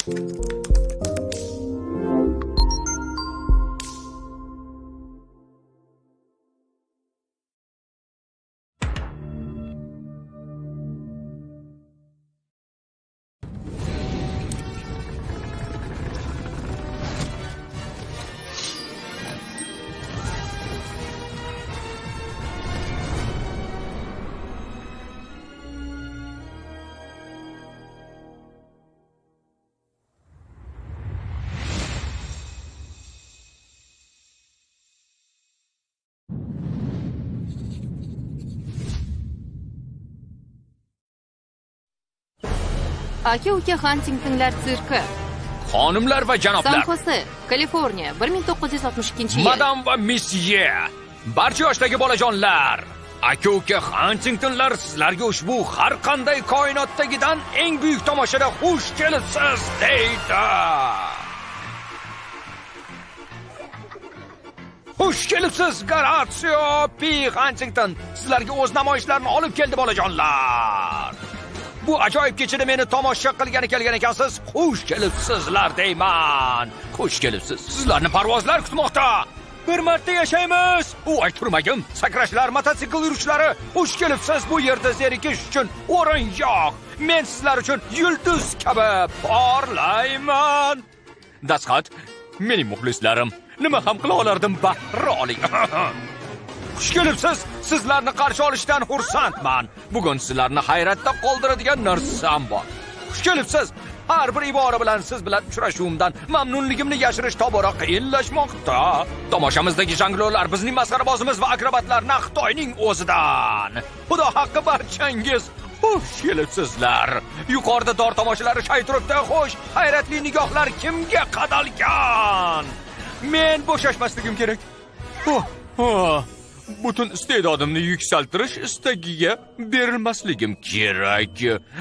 Aka-uka Huntingtonlar sirki. Xonimlar va janoblar. San-Xose, Kaliforniya, 1962-yil. Madam va misye, barcha yoshdagi bolajonlar, aka-uka Huntingtonlar sizlarga ushbu har qanday koinotdagidan eng buyuk tomoshada xush kelibsiz deydi. Xush kelibsiz, Goratsio P. Huntington. Sizlarga o'z namoyishlarini olib keldi bolajonlar. Bu ajoyib kechada meni tomosha qilgani kelgan ekansiz. Xush kelibsizlar deyman. Xush kelibsiz. Sizlarni parvozlar kutmoqda. Bir marta yashaymiz. Voy turmagim. Sakrashlar, mototsikl yuruvchilari, xush kelibsiz. Bu yerda zerikish uchun o'rin yo'q. Men sizlar uchun yulduz kabi porlayman. Dasqat, mening muxlislarim, nima ham qila olardim, bahra oling. Xush kelibsiz. Sizlarni qarshi olishdan xursandman. Bugun sizlarni hayratda qoldiradigan narsam bor. Xush kelibsiz. Har bir ibora bilan siz bilan uchrashuvimdan mamnunligimni yashirish tobora qiyinlashmoqda. Tomoshamizdagi jonglyorlar bizning masxarabozimiz va akrobatlarni Xitoyning o'zidan. Xudo haqqi barchangiz xush kelibsizlar. Yuqorida dor tomoshalari shay turibdi. Xo'sh, hayratli nigohlar kimga qadalgan? Men bo'shashmasligim kerak. Butun iste'dodimni yuksaltirish istagiga berilmasligim kerak.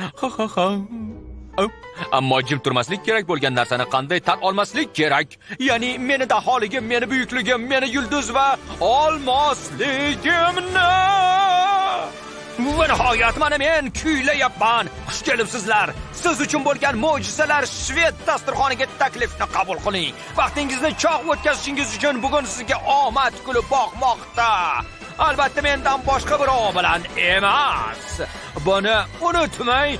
Ammo jim turmaslik kerak bo'lgan narsani qanday tan olmaslik kerak? Ya'ni meni daholigim, meni buyukligim, meni yulduz va olmosligimni. Va nihoyat mana men kuylayapman. Xush kelibsizlar. Siz uchun bo'lgan mo'jizalar shved dasturxoniga taklifni qabul qiling. Vaqtingizni chog' o'tkazishingiz uchun bugun sizga omad kulib boqmoqda. Albatta mendan boshqa birov bilan emas. Buni unutmang,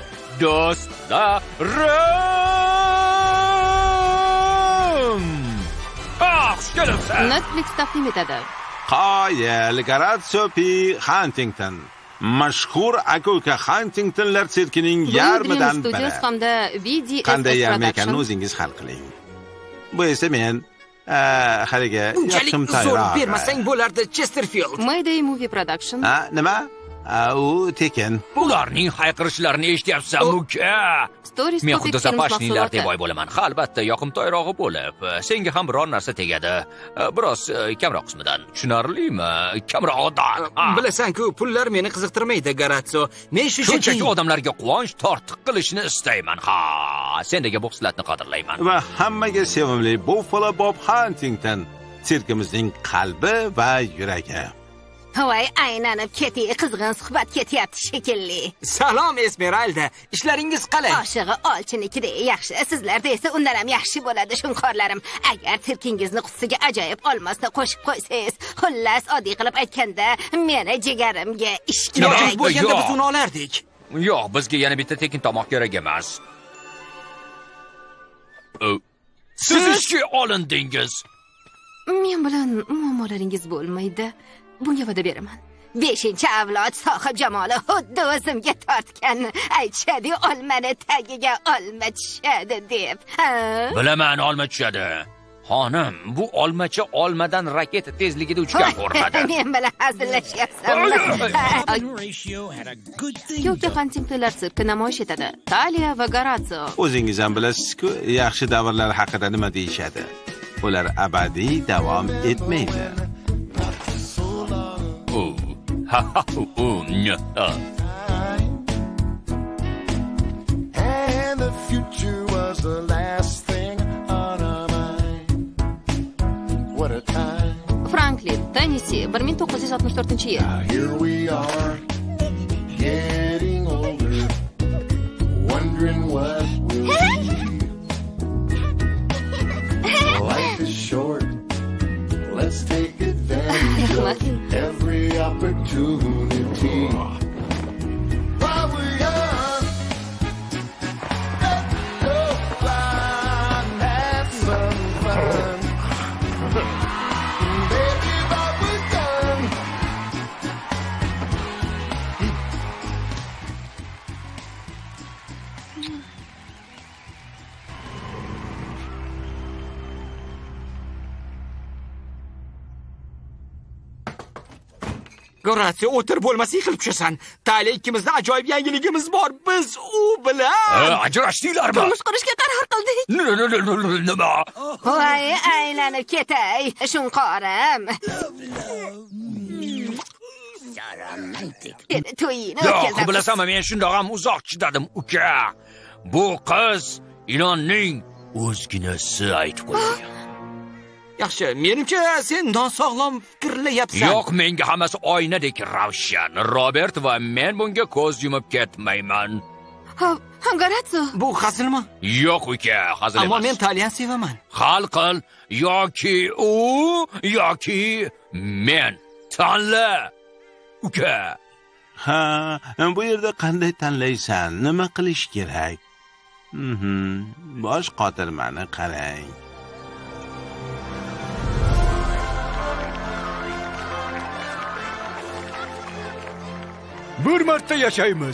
do'stlarim. Xush kelibsiz. Netflix taqdim etadi. Qoyil Goratsio P. Huntington. Mashhur aka-uka Huntingtonlar sirkining yarmidan biri. Hamda VDF qanday yarmi ekanini o'zingiz hal qiling. Bu esa men haliga yaxshim tayyor. Zo'r bermasang bo'lardi, Chesterfield. Mayday Movie Production. Nima? U tekin. Ularning hayqirishlarini eshityapsan, uka. Men xuddi zapashnilar deb bo'laman. Ha, albatta, yoqimtoyrog'i bo'lib, senga ham biror narsa tegadi. Biroz kamroq qismidan. Tushunarlimi? Kamroqdan. Bilasan-ku, pullar meni qiziqtirmaydi, Goratsio. Men shunchaki odamlarga quvonch tortiq qilishni istayman. Ha, sendagi bu xislatni qadrlayman. Va hammaga sevimli Buffalo Bob Huntington, sirkimizning qalbi va yuragi. Voy, aylanib keti, qizg'in suhbat ketyapti shekilli. Salom Esmeralda, ishlaringiz qalay? Oshig'i olchinikida yaxshi, sizlarda esa undan ham yaxshi bo'ladi, shunqorlarim. Agar sirkingizni qutisiga ajoyib olmosni qo'shib qo'ysangiz, xullas oddiy qilib aytganda, meni jigarimga ish kerak. Bo'lganda biz uni olardik. Yo'q, bizga yana bitta tekin tomoq kerak emas. Siz ishga olindingiz. Men bilan muammolaringiz bo'lmaydi. Bunga va'da beraman. 5-avlod sohib jamoli xuddi o'zimga tortgan. Aytishadi, olmani tagiga olma tushadi deb. Bilaman, olma tushadi. Xonim, bu olmacha olmadan raketa tezligida uchgan ko'rinadi. Men bilan hazillashyapsanmi? Aka Huntingtonlar sirki namoyish etadi. Taliya va Goratsio. O'zingiz ham bilasiz-ku, yaxshi davrlar haqida nima deyishadi. Ular abadiy davom etmaydi. And the future was the last thing on our mind. What a time. Franklin, Tennessee, 1964-yil. Here we are, getting older, wondering what we'll be. opportunity. While we're young, let's go fly and have some fun. Baby, while we're young. Goratsiya, o'tir bo'lmasa yiqilib tushasan. Tali ikkimizda ajoyib yangiligimiz bor. Biz u bilan Ajrashdinglarmi? Turmush qurishga qaror qildik. Nima? Voy, aylanib ketay, shunqorim. To'yini Yo'q, o'tkazamiz. bilasanmi, men shundoq ham uzoq chidadim, uka. Bu qiz ilonning o'zginasi aytib qo'ygan. yaxshi. Menimcha sen nosog'lom fikrlayapsan. Yo'q, menga hammasi oynadek ravshan. Robert va men bunga ko'z yumib ketmayman. Garatso. Bu hazilmi? Yo'q, uka, hazil emas. Ammo men Talian sevaman. Hal qil, yoki u, yoki men. Tanla. Uka. Ha, bu yerda qanday tanlaysan? Nima qilish kerak? Bosh qotirmani qarang. Bir marta yashaymiz.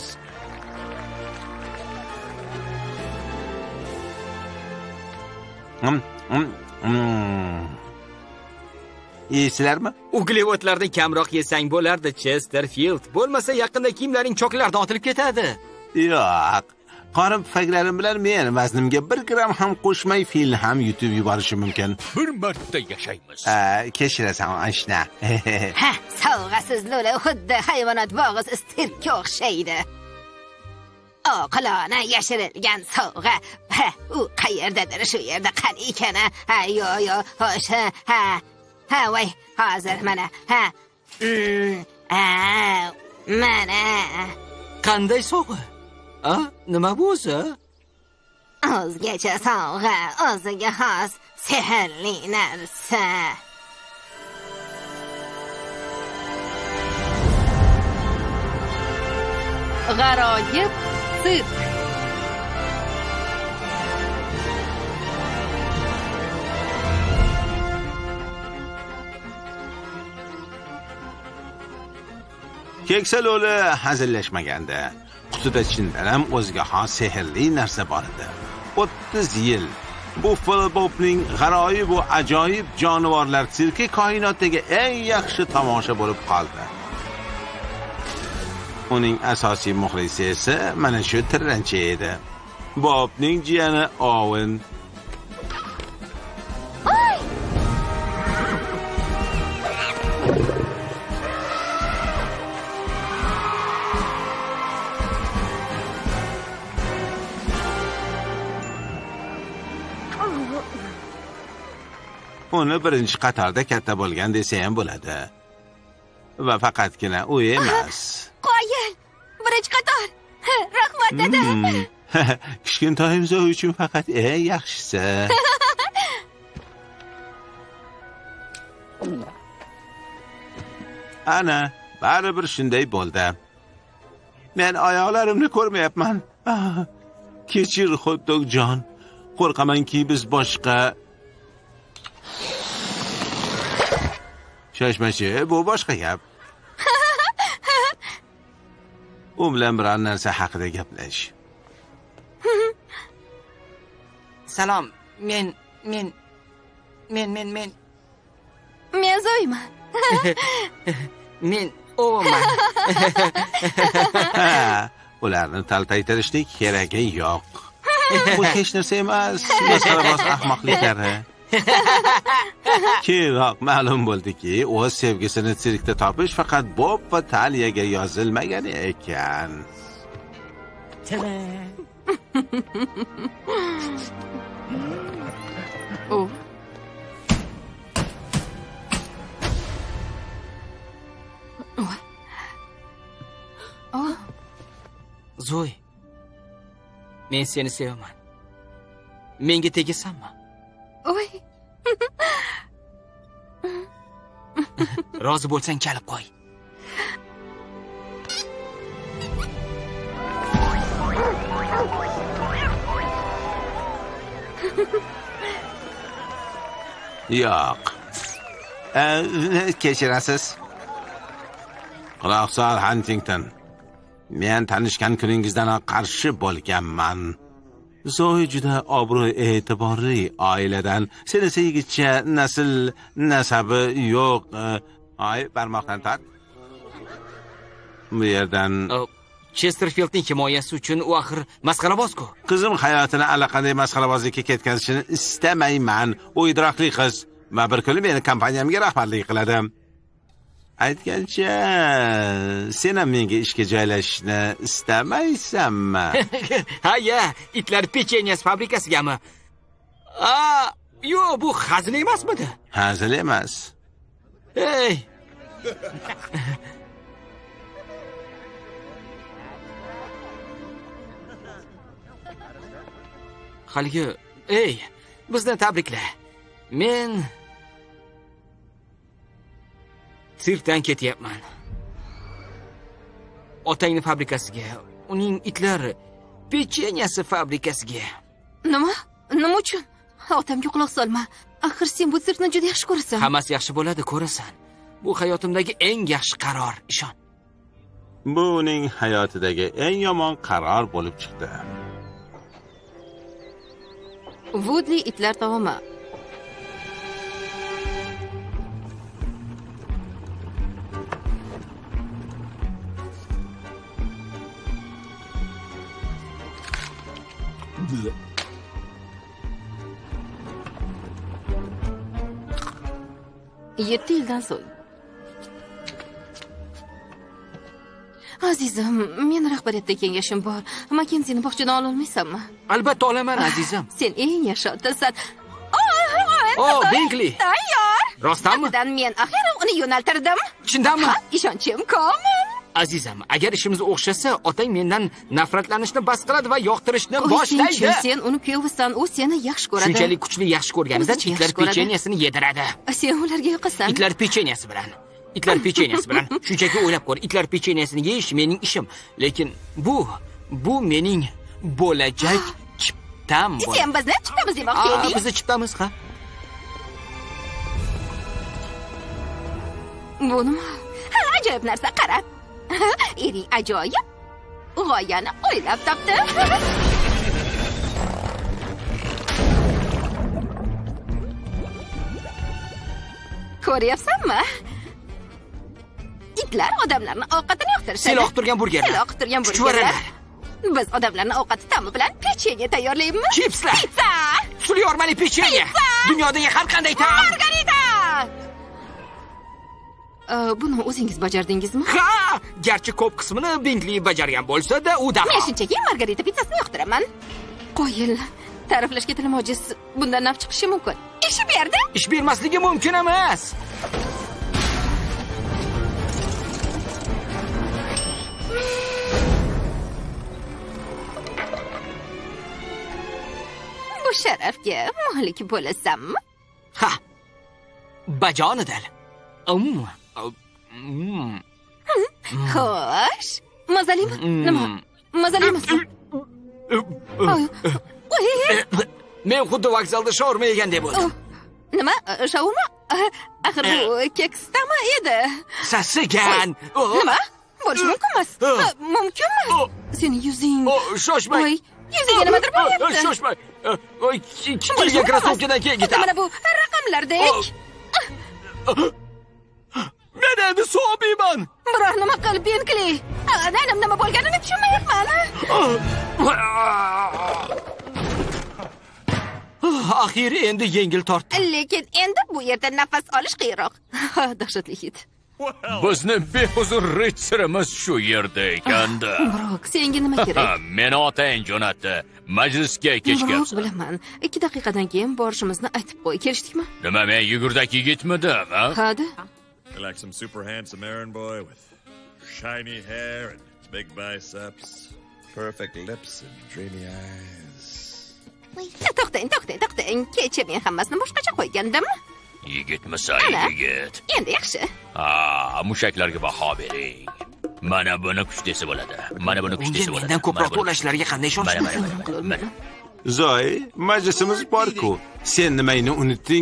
Yeysizlarmi? Uglevodlarni kamroq yesang bo'lardi, Chesterfield. Bo'lmasa yaqinda kiyimlaring choklardan otilib ketadi. Yo'q. Qorin pufaklarim bilan men vaznimga 1 gram ham qo'shmay filni ham yutib yuborishim mumkin. Bir marta yashaymiz. Kechirasan, ashna. Ha, sovg'asiz lo'li xuddi hayvonot bog'i sirkka o'xshaydi. Oqilona yashirilgan sovg'a. Ha, u qayerdadir, shu yerda qani ekan? Ha, yo, xo'sh, ha, voy, hozir mana. Ha. Mana. Qanday sovg'a? Nima bu o'zi? O'zgacha sovg'a, o'ziga xos sehrli narsa. G'aroyib sirk. Keksa lo'li hazillashmaganda. Qutida chindan ham o'ziga xos sehrli narsa bor edi. 30 yil Buffalo Bobning g'aroyib va ajoyib jonivorlar sirki koinotdagi eng yaxshi tomosha bo'lib qoldi. Uning asosiy muxlisi esa mana shu tirranchi edi. Bobning jiyani Owen. Uni birinchi qatorda katta bo'lgan desa ham bo'ladi. Va faqatgina u emas. Qoyil. Birinchi qator. Rahmat dada. Kichkintoyimiz uchun faqat eng yaxshisi. Ana, baribir shunday bo'ldi. Men oyoqlarimni ko'rmayapman. Kechir, Xotdogjon. Qo'rqamanki biz boshqa Shoshmachi, bu boshqa gap. U bilan biror narsa haqida gaplash. Salom. Men Men Zoyman. Men Owenman. Ularni taltaytirishlik keragi yo'q. Bu hech narsa emas, masalabos ahmoqliklari. Keyinroq ma'lum bo'ldiki, o'z sevgisini sirkda topish faqat Bob va Taliyaga yozilmagan ekan. Zoy. Men seni sevaman. Menga tegasanmi? Oy. Rozi bo'lsang chalib qo'y. Yo'q. Kechirasiz. Quloq sol, Huntington. Men tanishgan kuningizdan qarshi bo'lganman. Zoe juda obro' e'tiborli oiladan. Sen esa yigitcha nasl nasabi yo'q. Ay, barmoqdan tart. Bu yerdan Chesterfieldning himoyasi uchun u axir masxarabozku. Qizim hayotini allaqanday masxarabozlikka ketkazishini istamayman. U idrokli qiz va bir kuni meni kompaniyamga rahbarlik qiladi. Aytgancha, sen ham menga ishga joylashishni istamaysanmi? Ha, itlar pechenyas fabrikasigami? Yo'q, bu hazil emasmidi? Hazil emas. Hey. Haligi, bizni tabrikla. Men sirkdan ketyapman. Otangning fabrikasiga, uning itlar pechenyasi fabrikasiga. Nima uchun? Otamga quloq solma. Axir sen bu sirkni juda yaxshi ko'rasan. Hammasi yaxshi bo'ladi, ko'rasan. Bu hayotimdagi eng yaxshi qaror, ishon. Bu uning hayotidagi eng yomon qaror bo'lib chiqdi. Woodley itlar taomi. Yetti yildan so'ng. Azizim, men rahbariyatda kengashim bor. Makkenzini bog'chadan ola olmaysanmi? Albatta olaman, azizim. Sen eng yaxshi otasan. Binkley. Tayyor. Rostdanmi? Aslida men axiyri uni yo'naltirdim. Chindanmi? Ishonchim komil. Azizim, agar ishimiz o'xshasa, otang mendan nafratlanishni bas qiladi va yoqtirishni boshlaydi. Sen uni kuyovisan, u seni yaxshi ko'radi. Shunchalik kuchli yaxshi ko'rganida itlar pechenyasini yediradi. Sen ularga yoqasan. Itlar pechenyasi bilan. Shunchaki o'ylab ko'r, itlar pechenyasini yeyish mening ishim. Lekin bu mening bo'lajak chiptam. Sen bizni chiptamiz demoqchi eding. Biz chiptamiz, ha? Bu nima? Ajoyib narsa, qarab. Ering ajoyib. G'oyani o'ylab topdi. Ko'ryapsanmi? Itlar odamlarni ovqatini yoqtirishadi. Sen yoqtirgan burgerlar. Biz odamlarning ovqati ta'mi bilan pechenye tayyorlaymiz. Chipslar. Pitsa. Suli yormali pechenye. Dunyodagi har qanday taom. Margarita. Buni o'zingiz bajardingizmi? Ha! Garchi ko'p qismini Binkley bajargan bo'lsa-da, u da. Men shunchaki margarita pitsasini yoqtiraman. Qo'yil. Ta'riflashga tilim ojiz. Bundan naf chiqishi mumkin. Ish berdi. Ish bermasligi mumkin emas. Bu sharafga molik bo'lasanmi? Ha. Bajonidil. Xo'sh. Mazalimi? Nima? Mazali emasmi? Men xuddi vokzalda shaurma yeganday bo'ldim. Nima? Shaurma? Axir bu keksdami edi? Sasigan. Nima? Bo'lishi mumkin emas. Mumkinmi? Sening yuzing. Shoshmang. Voy, yuziga nimadir bo'lyapti. Shoshmang. Kiygan krossovkadan keyin ketadi. Mana bu raqamlardek. Men endi so'biyman. Biror nima qil, Binkley. Nima bo'lganini tushunmayapman. Oxiri endi yengil tortdi. Lekin endi bu yerda nafas olish qiyinroq. Dahshatli hid. Bizni behuzur ritsarimiz shu yerda ekanda. Brok, senga nima kerak? Meni otang jo'natdi. Majlisga Brok, kechgayapsan. bilaman. 2 daqiqadan keyin borishimizni aytib qo'y. Kelishdikmi? Nima, men yugurdak yigitmidim, ha? Hadi. I like some super handsome errand boy with shiny hair and big biceps, perfect lips and dreamy eyes. To'xtang. Kecha men hammasini boshqacha qo'ygandim. Yigitmisan, yigit? Endi yaxshi. Mushaklarga baho bering. Mana buni kuch desa bo'ladi. Mana buni kuch desa bo'ladi. Mendan ko'proq to'lashlariga qanday ishonish mumkin? Mana. Zoy, majlisimiz bor-ku. Sen nimayni unutding?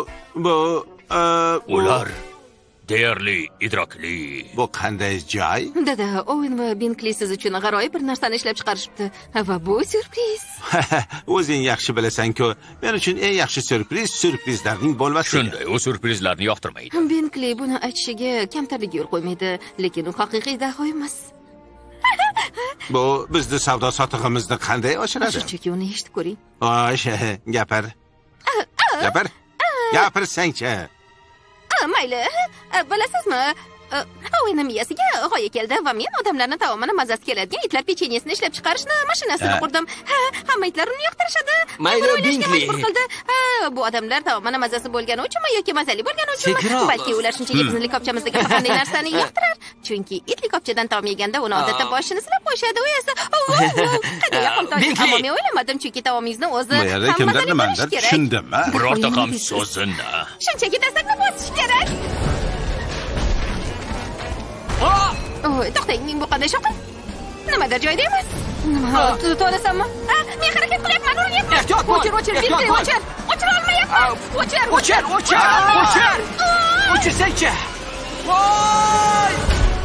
Ular deyarli idrokli. Bu qanday joy? Dada, Owen va Binkley siz uchun g'aroyib bir narsani ishlab chiqarishibdi. Va bu syurpriz. O'zing yaxshi bilasan-ku, men uchun eng yaxshi syurprizlarning bo'lmasligi. Shunday, u syurprizlarni yoqtirmaydi. Binkley buni aytishiga kamtarlik yo'l qo'ymaydi, lekin u haqiqiy daho emas. Bu bizni savdo sotig'imizni qanday oshiradi? Shunchaki uni eshitib ko'ring. Gapir. Gapirsang-chi. Mayli. Bilasizmi? Owenning miyasiga g'oya keldi va men odamlarni taomini mazasi keladigan itlar pechenyesini ishlab chiqarishni mashinasini qurdim. Hamma itlar uni yoqtirishadi. Mayli, Binkley. Bu odamlar taomini mazasi bo'lgani uchunmi yoki mazali bo'lgani uchunmi? Balki ular shunchaki bizning likopchamizdagi har qanday narsani yoqtirar. Chunki it likopchadan taom yeganda uni odatda boshini silab qo'yishadi, u esa qanday yoqimtoy. Ammo men o'ylamadim, chunki taomingizni o'zi Bu yerda kimdir nimadir tushundimmi? Birorta ham so'zini. Shunchaki dastakni bosish kerak. To'xtang, bu qanday shoqi? Nimadir joyda emas. Nima? To'lasanmi? Men harakat qilyapman, urinyapman. Ehtiyot bo'l. O'chir, Binkley, o'chir. O'chira olmayapman. O'chirsang-chi. Voy!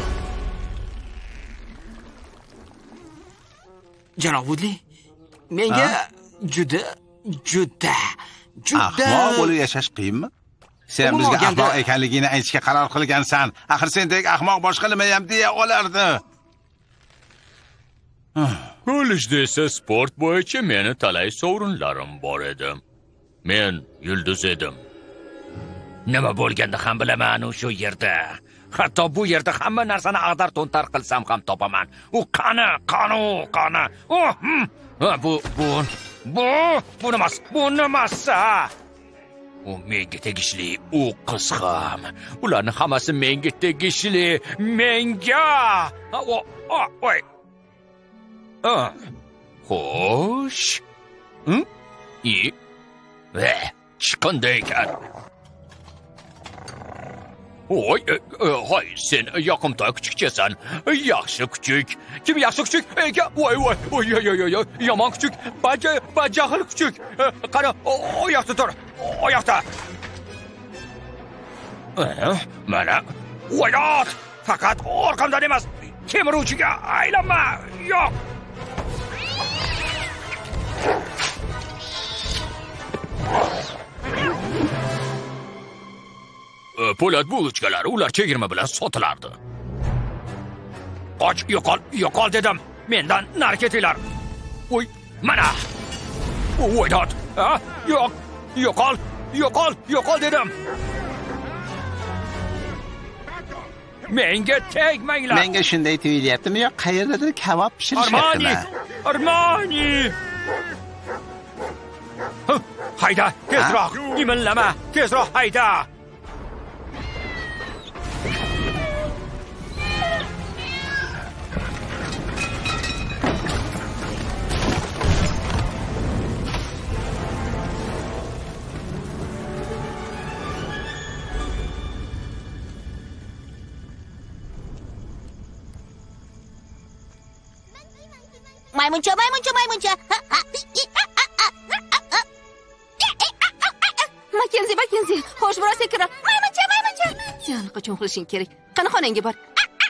Janob Woodley, menga juda Ahmoq bo'lib yashash qiyinmi? Sen bizga ahmoq ekanligini aytishga qaror qilgansan. Axir sendek ahmoq boshqa nima ham deya olardi. Kollejda esa sport bo'yicha meni talay sovrinlarim bor edi. Men yulduz edim. Nima bo'lganda ham bilaman o'sha yerda. Hatto bu yerda hamma narsani ag'dar to'ntar qilsam ham topaman. U qani. Bu nimas? U menga tegishli, u qiz ham. Ularning hammasi menga tegishli. Menga. Voy. Xo'sh. Chiqinday ekan. Hoy, sen yoqimtoy kuchukchasan. Yaxshi kuchuk. Kim yaxshi kuchuk? Voy, yomon kuchuk. Bajahl kuchuk. Qani, oyoqda tur. Oyoqda. Mana, oyot. Faqat orqamdan emas, kemiruvchiga aylanma. Yo'q. Po'lat bulochkalar, ular chegirma bilan sotilardi. Qoch, yo'qol dedim. Mendan nari ketinglar. Voy, mana. Voydot. Yo'qol dedim. Menga tegmanglar. Menga shunday tuyulyaptimi yo qayerdadir kabob pishirishyaptimi? Armani. Hayda, tezroq. Imillama, tezroq hayda. Maymuncha. Makenzi, xo'sh, biroz sekinroq. Maymuncha. Yana qachon qilishing kerak? Qani xonangga bor.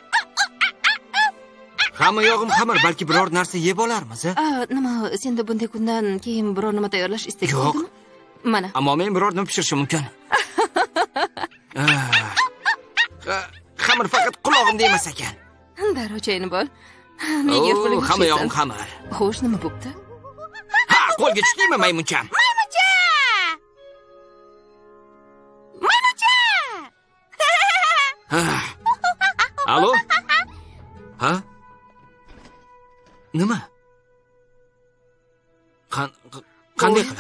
Hamma yog'im xamir, balki biror narsa yeb olarmiz, Nima, senda bunday kundan keyin biror nima tayyorlash istagi bo'ldimi? Mana. Ammo men biror nima pishirishim mumkin. Xamir faqat qulog'imda emas ekan. Darrov choyini bo'l. Nega qo'lingga hamma yog'im xamir. Xo'sh, nima bo'pti? Qo'lga tushdingmi, maymuncham? Alo? Nima? Qanday qilib?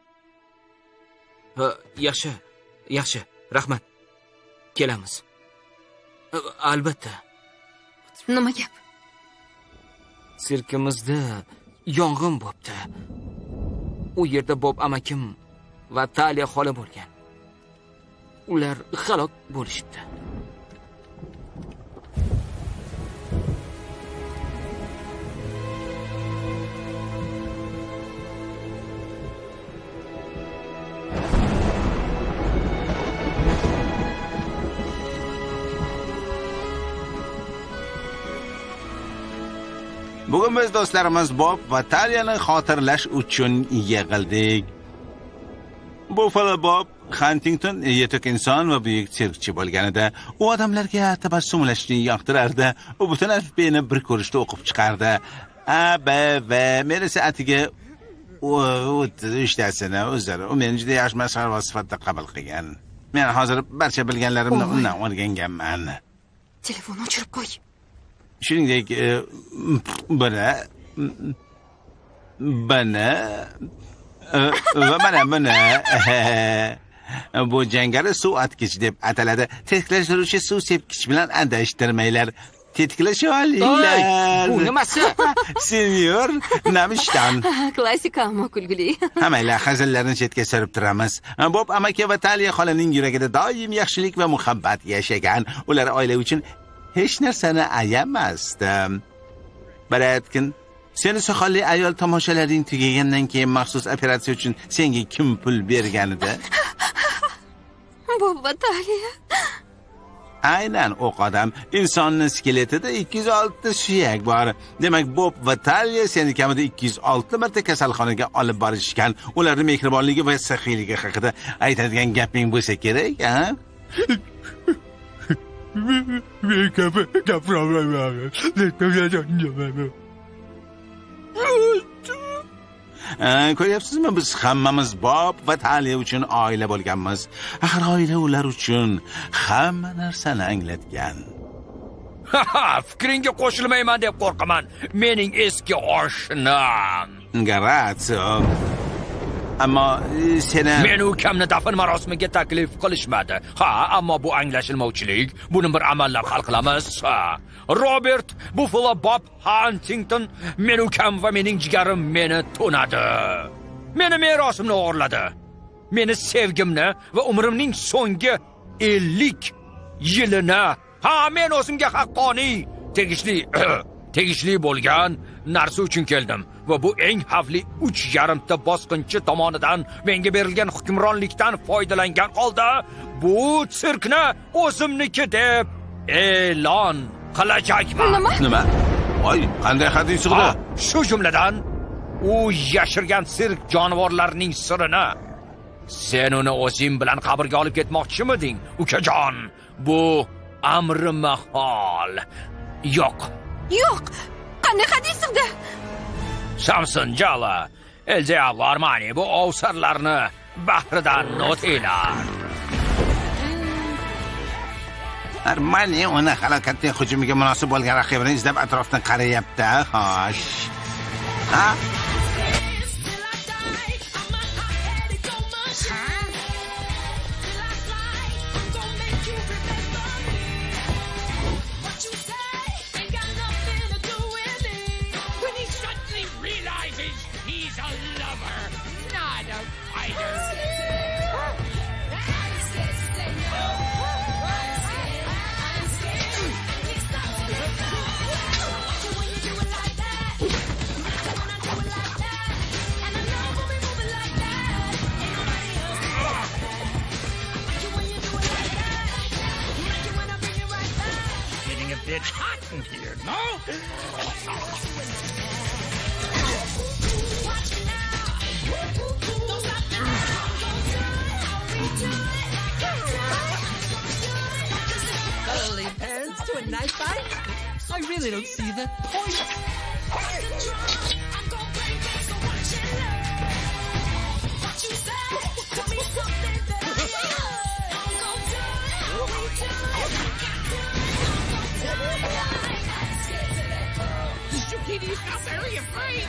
Yaxshi, rahmat. Kelamiz. Albatta. Nima gap? Sirkimizda yong'in bo'pti. U yerda Bob amakim va Taliya xola bo'lgan. Ular halok bo'lishibdi. Bugun biz do'stlarimiz Bob va Talyani xotirlash uchun yig'ildik. Buffalo Bob Huntington yetuk inson va buyuk sirkchi bo'lganida, u odamlarga tabassumlashni yoqtirardi. U butun alifbeni bir ko'rishda o'qib chiqardi. A, B, V, men esa atiga ishtasini o'zlari. U meni juda yaxshi masxara sifatida qabul qilgan. Men hozir barcha bilganlarimni undan o'rganganman. Telefonni o'chirib qo'y. Shuningdek, buni va mana buni bu jangari suv atgich deb ataladi. Tetiklashtiruvchi suv sepkich bilan adashtirmanglar. Tetiklasha olinglar. Bu nimasi? Senyor, namishdan. Klassika, ammo kulgili. Hammalar hazillarni chetga surib turamiz. Bob amaki va Talya xolaning yuragida doim yaxshilik va muhabbat yashagan. Ular oila uchun hech narsani ayamasdi. Baratkin, seni soqolli ayol tomoshalaring tugagandan keyin maxsus operatsiya uchun senga kim pul bergan edi? Bob va Talya. Aynan o'q odam. Insonning skeletida 206 suyak bor. Demak, Bob va Talya seni kamida 206 marta kasalxonaga olib borishgan. Ularning mehribonligi va saxiyligi haqida aytadigan gaping bo'lsa kerak, ha? Ko'ryapsizmi, biz hammamiz Bob va Talya uchun oila bo'lganmiz. Axir oila ular uchun hamma narsani anglatgan. Fikringga qo'shilmayman deb qo'rqaman. Mening eski oshnam. Gratio. Ammo seni men ukamni dafn marosimiga taklif qilishmadi. Ha, ammo bu anglashilmovchilik. Buni bir amallab hal qilamiz. Robert Buffalo Bob Huntington men ukam va mening jigarim meni to'nadi. Meni merosimni o'g'irladi. Meni sevgimni va umrimning so'nggi 50 yilini, men o'zimga haqqoniy, tegishli bo'lgan narsa uchun keldim. Va bu eng xavfli 3,5 ta bosqinchi tomonidan menga berilgan hukmronlikdan foydalangan holda bu sirkni o'zimniki deb e'lon qilajakman. Nima? Voy, qanday hadis sig'di? Shu jumladan u yashirgan sirk jonivorlarining sirini sen uni o'zing bilan qabrga olib ketmoqchimiding, ukajon? Bu amri mahol. Yo'q. Qanday hadis sig'di? Samson Jala, Elzea Armani bu ovsarlarni bahridan o'tinglar. Armani uni halokatli hujumiga munosib bo'lgan raqibini izlab atrofdan qarayapti. Xo'sh. Ha? It's hot in here, no? Holy parents to a knife fight? I really don't see the point. Zucchini's not very afraid.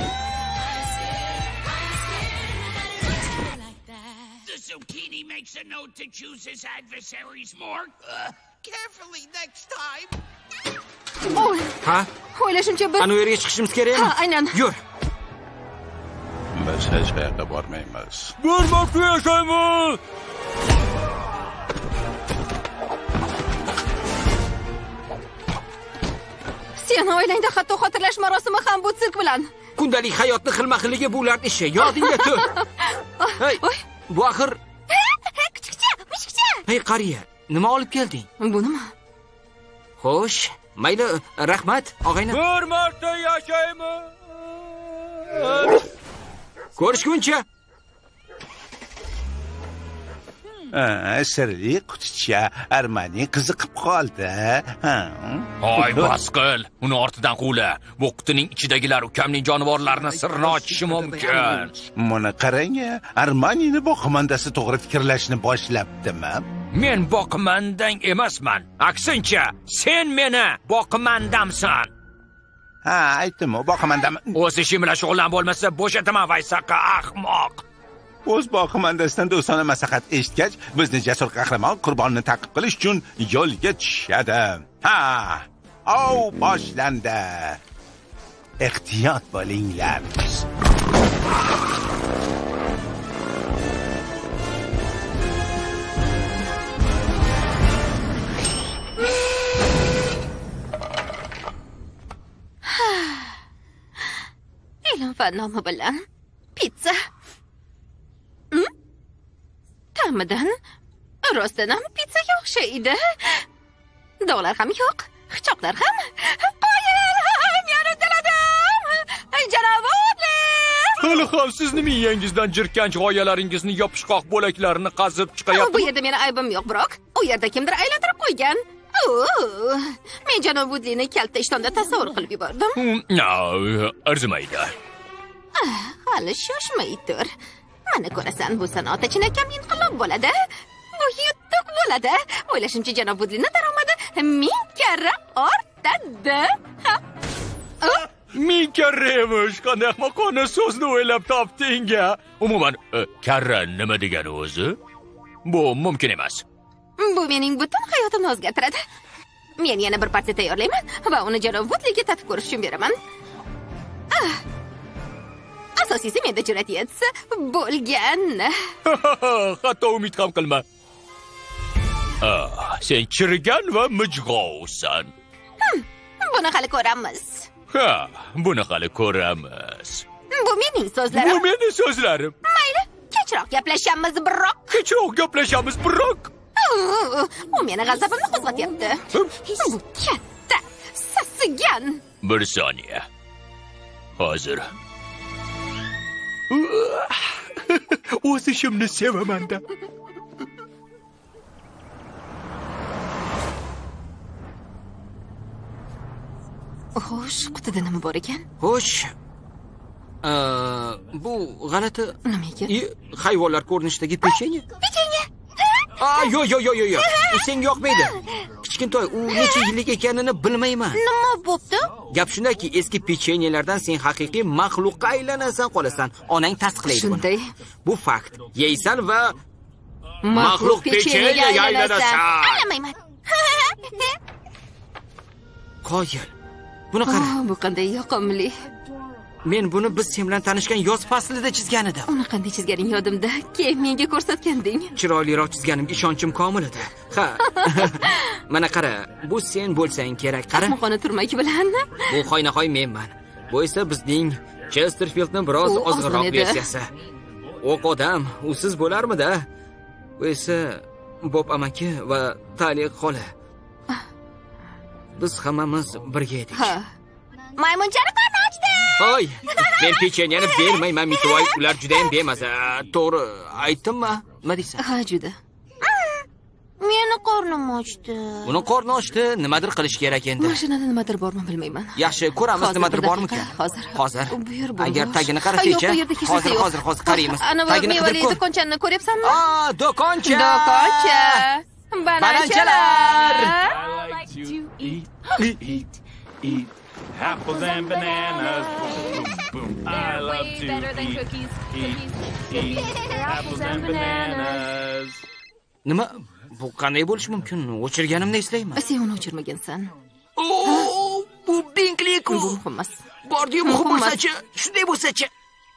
The zucchini makes a note to choose his adversaries more carefully next time. Oy. Ha? O'ylashimcha biz Ana yerga chiqishimiz kerakmi? Ha, aynan. Yur. Biz hech qayerga bormaymiz. Bormoqchi yashaymiz. Sen oilangda hatto xotirlash marosimi ham bu sirk bilan. Kundalik hayotni xilma-xilligi bularning ishi. Yodingga tur. Hey, bu axir Kichikcha. Hey qariya, nima olib kelding? Bu nima? Xo'sh, Mayli, rahmat, og'ayni. Bir marta yashaymiz. Ko'rishguncha. Sirli quticha Armani qiziqib qoldi. Hoy, Pascal, uni ortidan quvla. Bu qutining ichidagilar ukamning jonivorlarini sirni ochishi mumkin. Mana qarang, Armanini boqimandasi to'g'ri fikrlashni boshlabdimi? Men boqimandang emasman. Aksincha, sen meni boqimandamsan. Ha, aytdim, boqimandam. O'z ishing bilan shug'ullan bo'lmasa, bo'shataman Vaysaqa, ahmoq. O'z boqimandasidan do'stona maslahat eshitgach, bizni jasur qahramon qurbonni ta'qib qilish uchun yo'lga tushadi. Ha, ov boshlandi. Ehtiyot bo'linglar. ilm va nomi bilan pizza. Ta'midan rostdan ham pizzaga o'xshaydi. Dog'lar ham yo'q, hichoqlar ham. Qo'ying, meni diladim. Janob Odler. Hali ham sizni miyangizdan jirkanch g'oyalaringizni yopishqoq bo'laklarini qazib chiqayapti. Bu yerda meni aybim yo'q, biroq u yerda kimdir aylantirib qo'ygan. Men janob Woodleyni kalta ishtonda tasavvur qilib yubordim. Arzimaydi. Hali shoshmay tur. Mana ko'rasan, bu sanoatda chinakam inqilob bo'ladi. Bu yutuq bo'ladi. O'ylashimcha, janob Woodleyni daromadi 1000 karra ortadi. 1000 karra emish. Qanday ahmoqona so'zni o'ylab topding-a. Umuman, karra nima degani o'zi? Bu mumkin emas. Bu mening butun hayotimni o'zgartiradi. Men yana bir partiya tayyorlayman va uni janob Woodleyga tatib ko'rish uchun beraman. Asosiysi menda jur'at yetsa bo'lgan. Hatto umid ham qilma. Sen chirigan va mijg'ovsan. Buni hali ko'ramiz. Buni hali ko'ramiz. Bu mening so'zlarim. Bu mening so'zlarim. Mayli, kechroq gaplashamiz, biroq. U meni g'azabimni qo'zg'atyapti. Bu katta, sasigan. Bir soniya. Hozir. O'z ishimni sevaman-da. Xo'sh, qutida nima bor ekan? Xo'sh. Bu g'alati. Nima ekan? Hayvonlar ko'rinishidagi pechenye. Pechenye. Yo'q. Senga yoqmaydi. Kichkintoy, u necha yillik ekanini bilmayman. Nima bo'pti? Gap shundaki, eski pechenyelardan sen haqiqiy maxluqqa aylanasan, qolasan. Onang tasdiqlaydi buni. Shunday. Bu fakt. Yeysan va maxluq pechenyega aylanasan. Aylamayman. Qoyil. Buni qara. Bu qanday yoqimli. Men buni biz sen bilan tanishgan yoz faslida chizgan edim. Uni qanday chizganing yodimda. Keyin menga ko'rsatganding. Chiroyliroq chizganimga ishonchim komil edi. Ha. Mana qara, bu sen bo'lsang kerak, qara. Ahmoqona turmak bilan. Bu xoynahoy menman. Bu esa bizning Chesterfieldning biroz ozg'inroq versiyasi. O'q odam, usiz bo'larmidi? Bu esa Bob amaki va Tali xola. Biz hammamiz birga edik. Ha. Maymunchani qarni ochdi. Hoy, men pechenyani bermayman, Mitoy. Ular juda ham bemaza. To'g'ri aytdimmi? Nima deysan? Ha, juda. Meni qornim ochdi. Uni qorni ochdi, nimadir qilish kerak endi. Mashinada nimadir bormi bilmayman. Yaxshi, ko'ramiz nimadir bormi-ki? Hozir. Buyur, buyur. Agar tagini qarasang-chi. Hozir qaraymiz. Tagini mevali do'konchani ko'ryapsanmi? Do'koncha. Bananchalar. I like to eat apples and bananas. Boom, boom. I love to eat apples and bananas. Nima? Bu qanday bo'lish mumkin? O'chirganimni eslayman. Sen uni o'chirmagansan. Bu Binkley-ku. Bu muhim emas. Bordi-yu, muhim bo'lsa-chi, shunday bo'lsa-chi.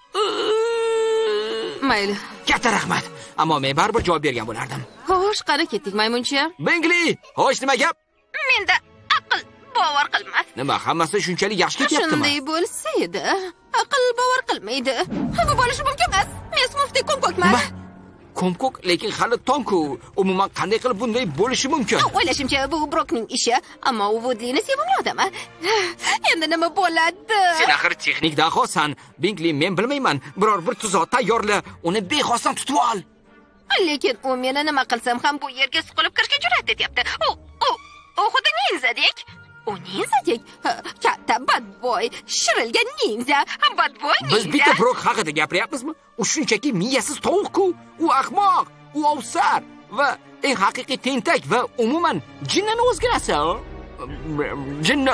Mayli. Katta rahmat. Ammo men baribir javob bergan bo'lardim. Xo'sh, qara ketdik, maymuncha. Binkley, xo'sh nima gap? Menda aql bovar qilmas. Nima, hammasi shunchalik yaxshi ketyaptimi? Shunday bo'lsa edi, aql bovar qilmaydi. Bu bo'lishi mumkin emas. Men smufti ko'kman. ko'mko'k, lekin hali tong-ku. Umuman qanday qilib bunday bo'lishi mumkin? O'ylashimcha, bu Brokning ishi, ammo u Woodlini sevimli odam. Endi nima bo'ladi? Sen axir texnik dahosan. Bingley, men bilmayman. Biror bir tuzoq tayyorla, uni bexosdan tutib ol. Lekin u meni nima qilsam ham bu yerga suqilib kirishga jur'at etyapti. U xuddi ninzadek. U ninzadek. Katta badboy, shirilgan ninza, badboy ninza. Biz bitta Brok haqida gapiryapmizmi? U shunchaki miyasiz tovuq-ku. U ahmoq, u ovsar va eng haqiqiy tentak va umuman jinnani o'zgarasi. Jinni.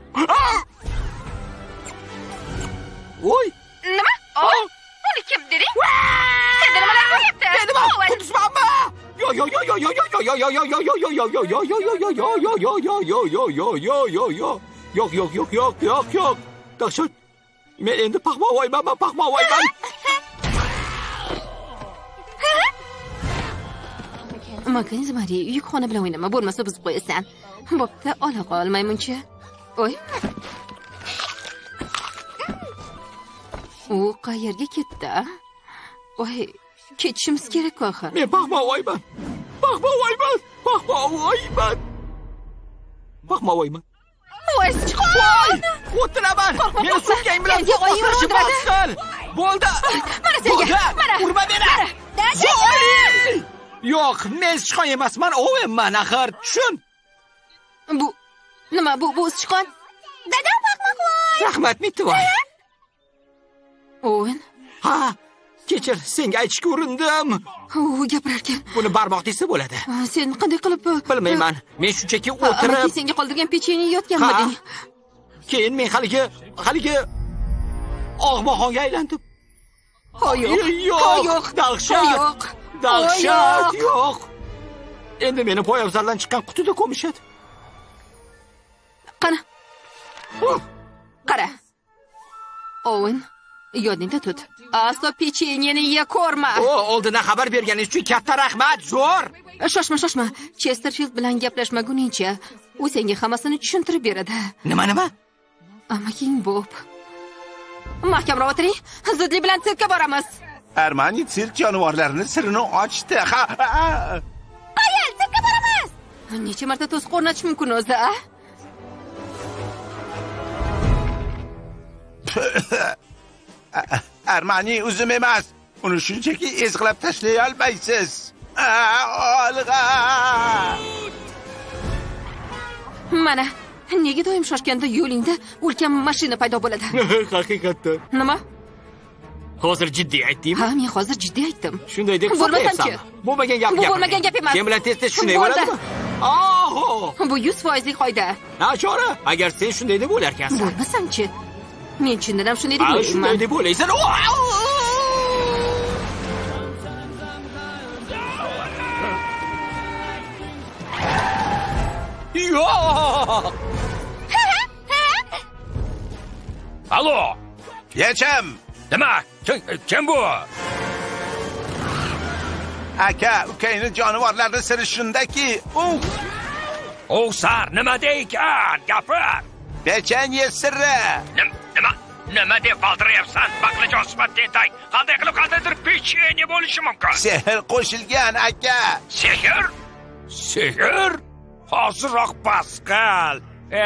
Voy! Nima? Uni kim dedi? Senda nimalar bo'lyapti? Dedim, qutuzmanmi? Yo. Yo'q. Dahshat. Men endi paxmovoyman. Makaniz Mariya, yukxona bilan o'ynama, bo'lmasa buzib qo'yasan. Bo'pti, ola qol maymuncha. Oy. U qayerga ketdi? Voy, ketishimiz kerak axir. Men paxmovoyman. Voy, sichqon! O'tiraman. Meni sutgang bilan o'tirishib qol. Bo'ldi. Mana senga. Mana. Urma meni. Yo'q, men sichqon emasman, o'g'imman axir. Tushun. Bu nima? Bu sichqon. Dadam paxmoqvoy. Rahmat, mittivoy. Owen. Ha, kechir, senga aytishga urindim. U gapirarkan. Buni barmoq desa bo'ladi. Sen qanday qilib? Bilmayman. Men shunchaki o'tirib. Amaki senga qoldirgan pechenye yotganmiding? Keyin men haligi og'moxonga aylandim. Yo'q. Dahshat. Yo'q. Endi meni poyabzaldan chiqqan qutida ko'mishadi. Qara. Owen, yodingda tut. Aslo pechenyeni ye ko'rma. Oldindan xabar berganingiz uchun katta rahmat, zo'r. Shoshma. Chesterfield bilan gaplashmaguningcha, u senga hammasini tushuntirib beradi. Nima? Amaking Bob. Mahkamroq o'tiring. Zudlik bilan sirkka boramiz. Armani sirk jonivorlarining sirini ochdi. Qayerga sirkka boramiz? Necha marta to'siq o'rnatish mumkin o'zi, a? Armani uzum emas. Uni shunchaki ezg'ilab tashlay olmaysiz. Olg'a. Mana, nega doim shoshganda yo'lingda ulkan mashina paydo bo'ladi? Haqiqatdan. Nima? Hozir jiddiy aytdingmi? Ha, men hozir jiddiy aytdim. Shunday deb bo'lmasamchi? Bo'lmagan gap. Bu bo'lmagan gap emas. Sen bilan tez shunday bo'ladimi? Bu 100% qoida. Nachora, agar sen shunday deb o'ylar ekansan. Bo'lmasamchi? Men chindan ham shunday deb o'ylayman. Shunday deb o'ylaysan. Yo'q. Alo. Yechim. Nima? Kim bu? Aka, ukangning jonivorlarning siri shundaki, O'sar nima deykan? Gapir. Pechenye sirri. Nima deb valdirayapsan? Baqlajon sifat tentak. Qanday qilib qandaydir pechenye bo'lishi mumkin? Sehr qo'shilgan aka. Sehr? Hozirroq Pascal.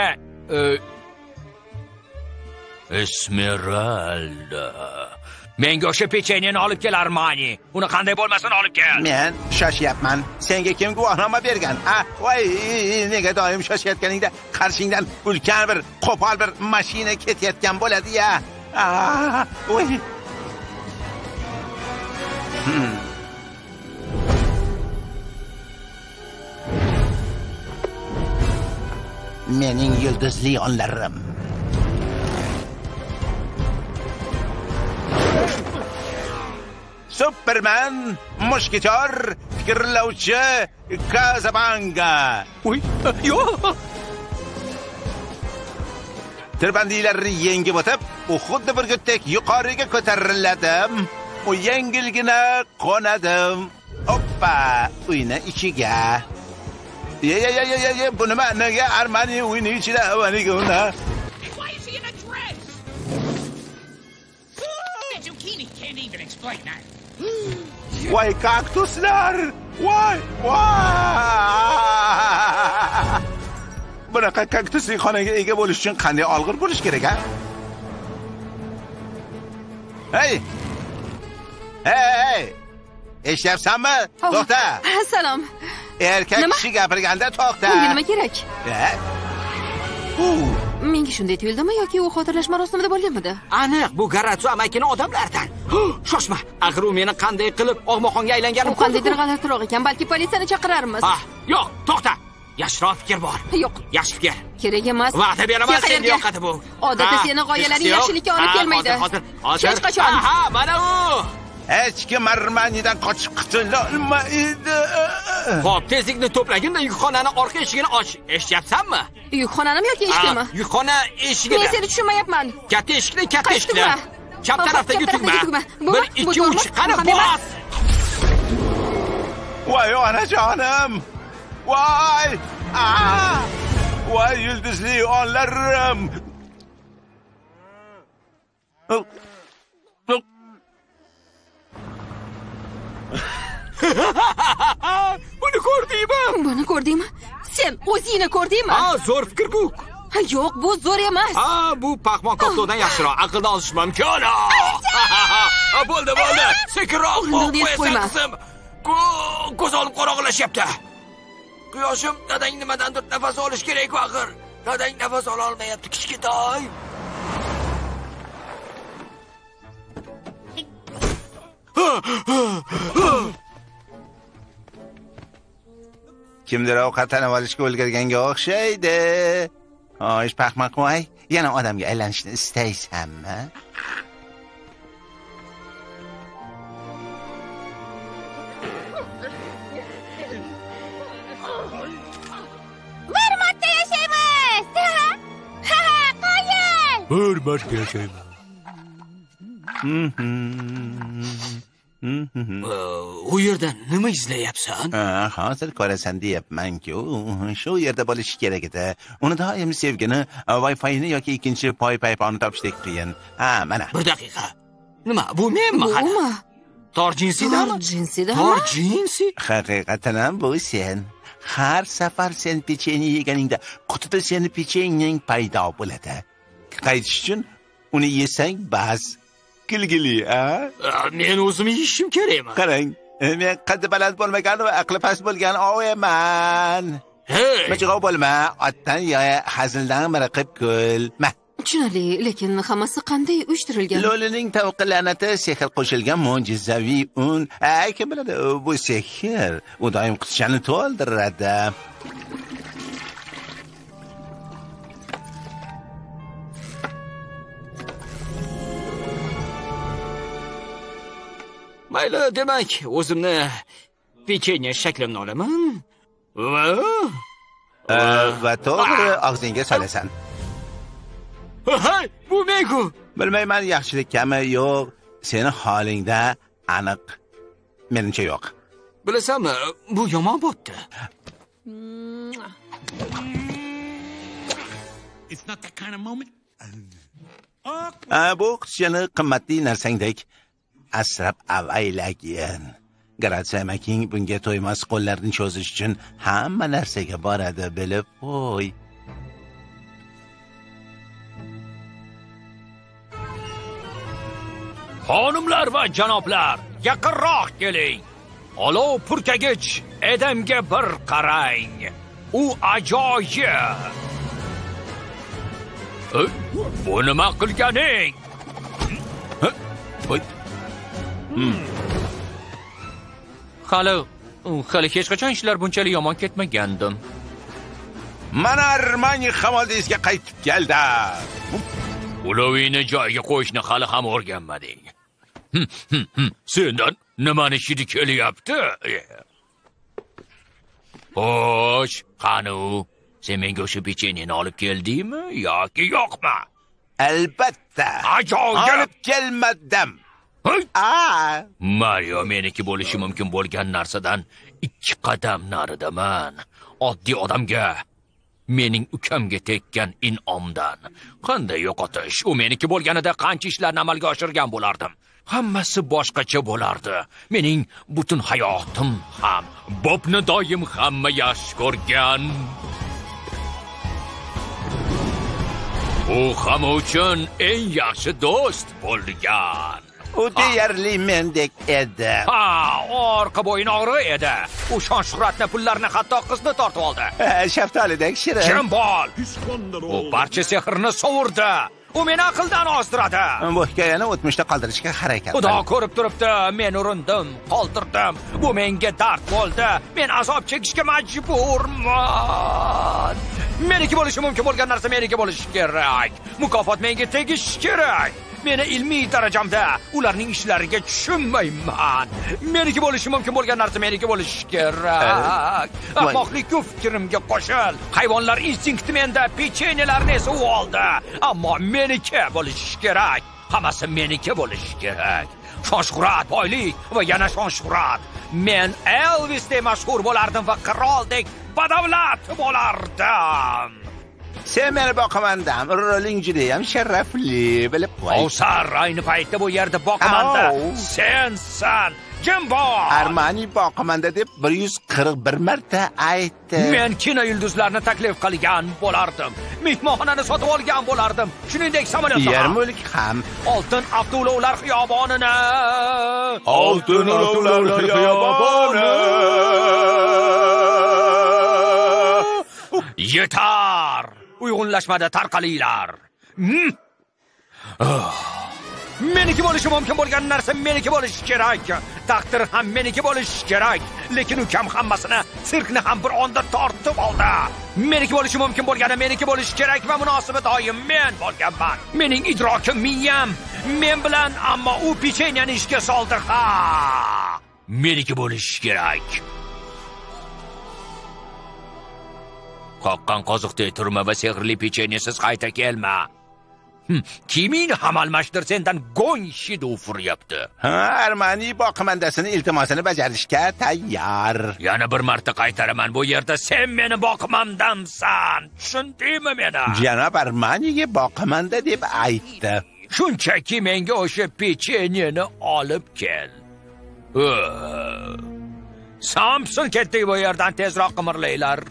Esmeralda. Menga o'sha pechenyeni olib kel, Armani. Uni qanday bo'lmasin olib kel. Men shoshyapman. Senga kim guvohnoma bergan? Voy, nega doim shoshayotganingda qarshingdan ulkan bir qo'pol bir mashina ketayotgan bo'ladi-ya. Voy. Mening yulduzli onlarim. Superman, mushketor, fikrlovchi, Kazabanga. Yo'q. Tirbandiylarni yengib o'tib, u xuddi bir gutdek yuqoriga ko'tariladim. U yengilgina qo'nadim. Hoppa, uyni ichiga. Bu nima? Nega Armani uyni ichida avaniga una? Why is he in a dress? The zucchini can't even explain that. Voy kaktuslar! Voy! Bunaqa kaktusli xonaga ega bo'lish uchun qanday olg'ir bo'lish kerak, ha? Hey! Hey! Eshityapsanmi? To'xta. Salom. Erkak kishi gapirganda to'xta. Bunga nima kerak? Ha? Menga shunday tuyuldimi yoki u xotirlash marosimida bo'lganmidi? Aniq, bu Garatsu amakini odamlardan. Shoshma, axir u meni qanday qilib og'moqonga aylanganini u qandaydir g'alatiroq ekan, balki politsiyani chaqirarmiz. Yo'q, to'xta. Yaxshiroq fikr bor. Yo'q. Yaxshi fikr. Kerak emas. Va'da beraman, senga yoqadi bu. Odatda seni g'oyalaring yaxshilikka olib kelmaydi. Hozir. Hech qachon. Ha, mana u. Hech kim Armanidan qochib qutulolmaydi. Xo'p, tezlikni to'plagin-da yukxonani orqa eshigini och. Eshityapsanmi? Yukxonanimi yoki eshikmi? Yukxona eshigida. Men seni tushunmayapman. Katta eshikni, katta eshikni. Chap tarafdagi tugma. 1 2 3 qani bos. Voy onajonim. Voy! Voy yulduzli onlarim. Buni ko'rdingmi? Buni ko'rdingmi? Sen o'zingni ko'rdingmi? Zo'r fikr bu. Yo'q, bu zo'r emas. Bu paxmon koptodan yaxshiroq. Aqldan olish mumkin. Bo'ldi. Sekinroq qo'ysan. Ko'z olim qorong'ilashyapti. Quyoshim, dadang nimadandir nafas olish kerak axir. Dadang nafas ola olmayapti, kichkitoy. Kimdir ovqatlanib olishga o'lgirganga o'xshaydi. Xo'sh, paxmoqvoy, yana odamga aylanishni istaysanmi? Bir marta yashaymiz. Qo'yil. Bir marta yashaymiz. U yerda nima izlayapsan? Hozir ko'rasan deyapman-ku, shu yerda bo'lishi kerak edi. Uni doim sevgini, Wi-Fi'ni yoki ikkinchi payponni topishdek qiyin. Mana. Bir daqiqa. Nima, bu menmi hali? Bumi? Tor jinsidami? Tor jinsi? Haqiqatan ham bu sen. Har safar sen pechenye yeganingda qutida seni pechenyening paydo bo'ladi. Qaytish uchun uni yesang bas. Kulgili, men o'zim yeyishim kerakmi? Qarang, men qaddi baland bo'lmagan va aqli past bo'lgan ovaman. Majg'ov bo'lma, otdan yo hazildan miriqib kul. Tushunarli, lekin hammasi qanday uyushtirilgan? Lolining tavqi la'nati sehr qo'shilgan mo'jizaviy un. Kim biladi, bu sehr. U doim qutichani to'ldiradi. Mayli, demak, o'zimni pechenye shaklimni olaman. Va to'g'ri og'zingga solasan. Bu men-ku. Bilmayman, yaxshilikkami yo'q, seni holingda aniq. Menimcha yo'q. Bilasanmi, bu yomon bo'pti. It's not that kind of moment. Bu qutichani qimmatli narsangdek asrab avaylagin. Garatsu amaking bunga to'ymas qo'llarini cho'zish uchun hamma narsaga boradi, bilib qo'y. Xonimlar va janoblar, yaqinroq keling. Olov purkagich Edamga bir qarang. U ajoyib. Bu nima qilganing? Hali hech qachon ishlar bunchalik yomon ketmagandim. Mana Armani xamaldizga qaytib keldi. Ulovingni joyiga qo'yishni hali ham o'rganmading. Sendan nimani hidi kelyapti? Xo'sh, qani u? Sen menga o'sha pechenyeni olib keldingmi yoki yo'qmi? Albatta. Ajoyib. Olib kelmadim. Mario meniki bo'lishi mumkin bo'lgan narsadan 2 qadam naridaman. Oddiy odamga mening ukamga tekkan in'omdan qanday yo'qotish? U meniki bo'lganida qancha ishlarni amalga oshirgan bo'lardim. hammasi boshqacha bo'lardi. Mening butun hayotim ham Bobni doim hamma yaxshi ko'rgan. U hamma uchun eng yaxshi do'st bo'lgan. U deyarli mendek edi. Ha, orqa bo'yin og'rig'i edi. U shon shuhratni, pullarni, hatto qizni tortib oldi. Shaftolidek shirin. Jim bo'l. U barcha sehrni sovurdi. U meni aqldan ozdiradi. Bu hikoyani o'tmishda qoldirishga harakat Xudo ko'rib turibdi, men urindim, qoldirdim. Bu menga dard bo'ldi. Men azob chekishga majburman. Meniki bo'lishi mumkin bo'lgan narsa meniki bo'lishi kerak. Mukofot menga tegishi kerak. Meni ilmiy darajamda ularning ishlariga tushunmayman. Meniki bo'lishi mumkin bo'lgan narsa meniki bo'lishi kerak. Ahmoqlik-ku fikrimga qo'shil. Hayvonlar instinkti menda, pechenyelarni esa u oldi. Ammo meniki bo'lishi kerak. Hammasi meniki bo'lishi kerak. Shon-shuhrat, boylik va yana shon-shuhrat. Men Elvisdek mashhur bo'lardim va qiroldek badavlat bo'lardim. Sen meni boqamandam. Roling juda ham sharafli, bilib qo'y. Ovsar, ayni paytda bu yerda boqamanda sensan. Kim bor? Armani boqamanda deb 141 marta aytdi. Men kino yulduzlarini taklif qilgan bo'lardim. Mehmonxonani sotib olgan bo'lardim. Shuningdek, samolyot ham. Yer-mulk ham. Oltin Abdullovlar xiyobonini. Oltin Abdullovlar xiyoboni. Yetar. Uyg'unlashmada tarqalinglar. Meniki bo'lishi mumkin bo'lgan narsa meniki bo'lishi kerak. Taqdir ham meniki bo'lishi kerak. Lekin ukam hammasini, sirkni ham bir onda tortib oldi. Meniki bo'lishi mumkin bo'lgani meniki bo'lishi kerak va munosibi doim men bo'lganman. Mening idrokim miyam men bilan, ammo u pechenyani ishga soldi. Ha! Meniki bo'lishi kerak. Qoqqan qoziqdek turma va sehrli pecheniyasiz qayta kelma. Kimini ham almashtir, sendan go'ng shid ufuryapti. Ha, Armani boqimandasini iltimosini bajarishga tayyor. Yana bir marta qaytaraman, bu yerda sen meni boqimandamsan. Tushundingmi meni? Janob Armaniga boqimanda deb aytdi. Shunchaki menga o'sha pechenyeni olib kel. Samson, ketdik bu yerdan, tezroq qimirlaylar.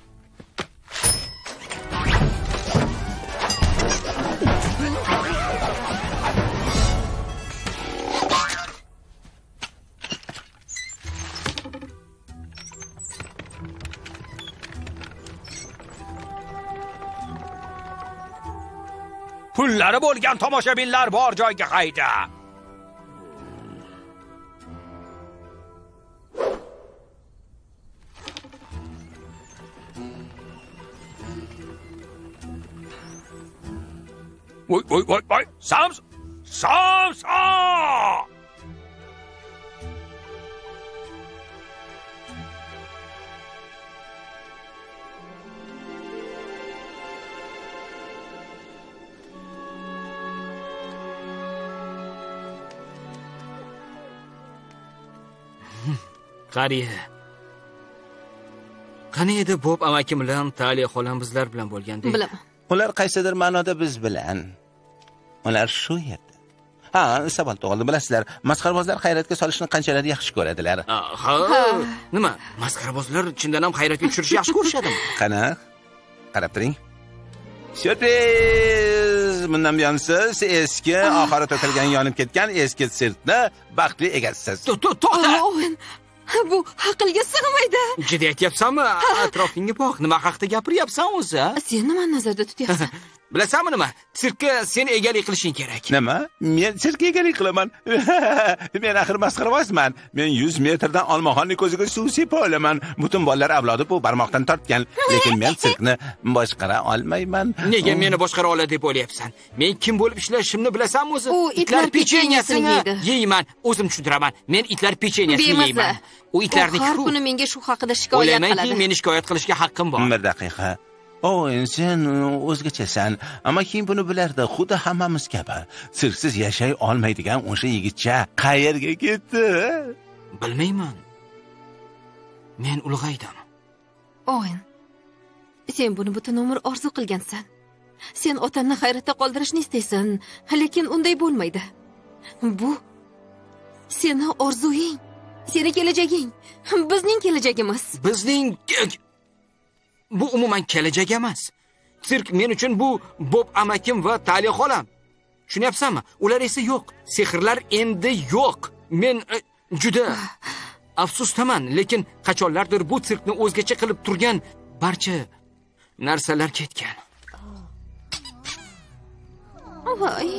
Pullari bo'lgan tomoshabinlar bor joyga qayda. Voy. Samson! Qariya. Qani edi Bob amakim bilan Taliya xolam bizlar bilan bo'lganda? Bilaman. Ular qaysidir ma'noda biz bilan. Ular shu yerda. Ha, savol tug'ildi. Bilasizlar, masxarabozlar hayratga solishni qanchalar yaxshi ko'radilar. Ha. Nima? Masxarabozlar chindan ham hayratga tushirishni yaxshi ko'rishadimi? Qani? Qarab turing. Syurpriz! Bundan buyon siz eski, oxiri to'kilgan, yonib ketgan eski sirkni baxtli egasiz. To'xta. Bu aqlga sig'maydi. Jiddiy aytyapsanmi? Atrofingga boq. Nima haqida gapiryapsan o'zi? Sen nimani nazarda tutyapsan? Bilasanmi nima? Sirkka sen egalik qilishing kerak. Nima? Men sirkka egalik qilaman. Men axir masxarabozman. Men 100 metrdan olmaxonning ko'ziga suv sepa olaman. Butun bolalar avlodi bu barmoqdan tortgan. Lekin men sirkni boshqara olmayman. Nega meni boshqara oladi deb o'ylayapsan? Men kim bo'lib ishlashimni bilasanmi o'zi? U itlar pechenyasini yeydi. Yeyman. O'zim tushuntiraman. Men itlar pechenyasini yeyman. U itlarning har kuni menga shu haqida shikoyat qiladi. O'ylaymanki, meni shikoyat qilishga haqqim bor. Bir daqiqa. Sen o'zgachasan. Ammo kim buni bilardi? Xuddi hammamiz kabi. Sirksiz yashay olmaydigan o'sha yigitcha qayerga ketdi? Bilmayman. Men ulg'aydim. Owen, sen buni butun umr orzu qilgansan. Sen otanni hayratda qoldirishni istaysan, lekin unday bo'lmaydi. Bu Seni orzuying, seni kelajaging, bizning kelajagimiz. Bizning bu umuman kelajak emas. Sirk men uchun bu Bob amakim va Tali xolam. Tushunyapsanmi? Ular esa yo'q. Sehrlar endi yo'q. Men juda afsusdaman, lekin qachonlardir bu sirkni o'zgacha qilib turgan barcha narsalar ketgan. Voy.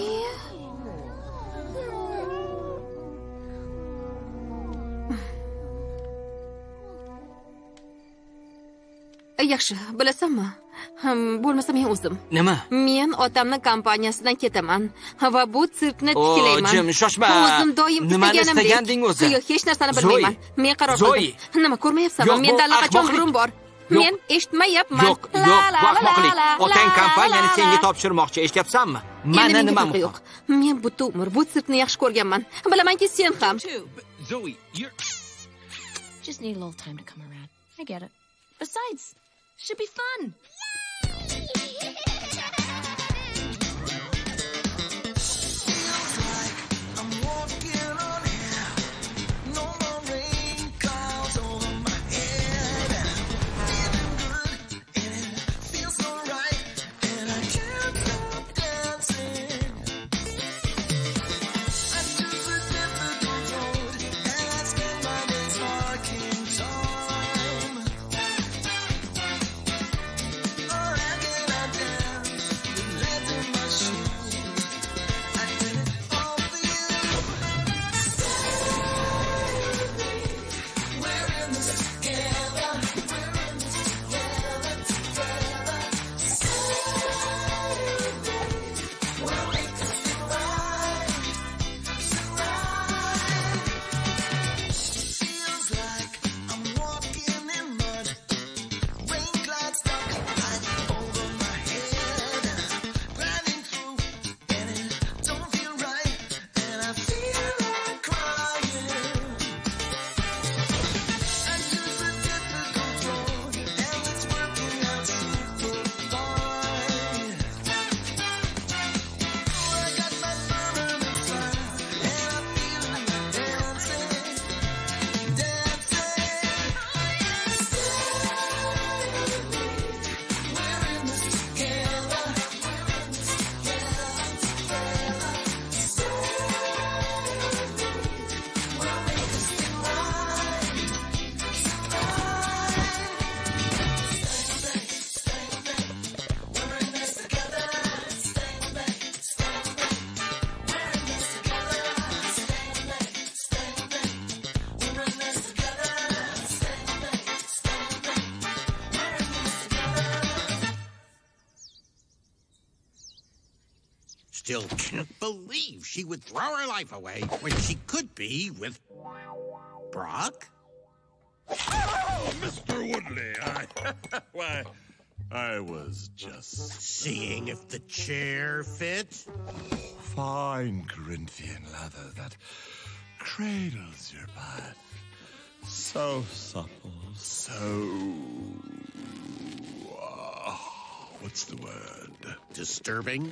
Yaxshi, bilasanmi? Bo'lmasa men o'zim. Nima? Men otamning kompaniyasidan ketaman va bu sirkni tiklayman. Jim, shoshma. O'zim doim istaganding o'zi? Yo'q, hech narsani bilmayman. Men qaror qildim. Nima ko'rmayapsanmi? Menda allaqachon gurum bor. Men eshitmayapman. Yo'q, bu ahmoqlik. Otang kompaniyani senga topshirmoqchi, eshityapsanmi? Mana nima yo'q. Men butun umr bu sirkni yaxshi ko'rganman. Bilamanki sen ham. Zoe, you're just need a little time to come around. I get it. Besides, should be fun. Still can't believe she would throw her life away when she could be with Brock. Oh, Mr. Woodley, why, I was just seeing if the chair fit. Fine Corinthian leather that cradles your butt. So supple, so... what's the word? Disturbing?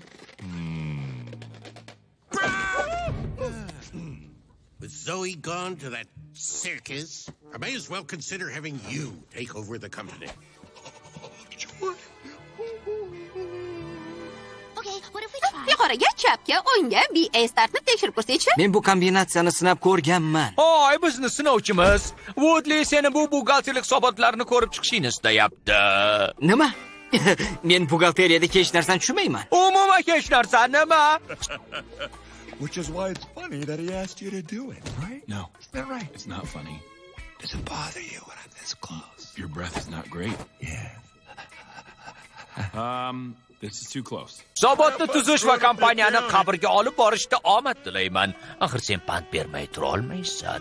With Zoe gone to that circus, I may as well consider having you take over the company. Okay, what if we try? Yuqoriga, chapga, o'ngga, B-A-Startni tekshirib ko'rsaychi. Men bu kombinatsiyani sinab ko'rganman. Hoy, bizni sinovchimiz. Woodley seni bu buxgalterlik hisobotlarini ko'rib chiqishini istayapti. Nima? Men buxgalteriyada hech narsani tushunmayman. Umuman hech narsa nima? Which is why it's funny that he asked you to do it, right? No, is that right? It's not funny. Does it bother you when I'm this close? Your breath is not great. Yeah. This is too close. Hisobotni tuzish va kompaniyani qabrga olib borishda omad tilayman. Axir sen pand bermay tura olmaysan.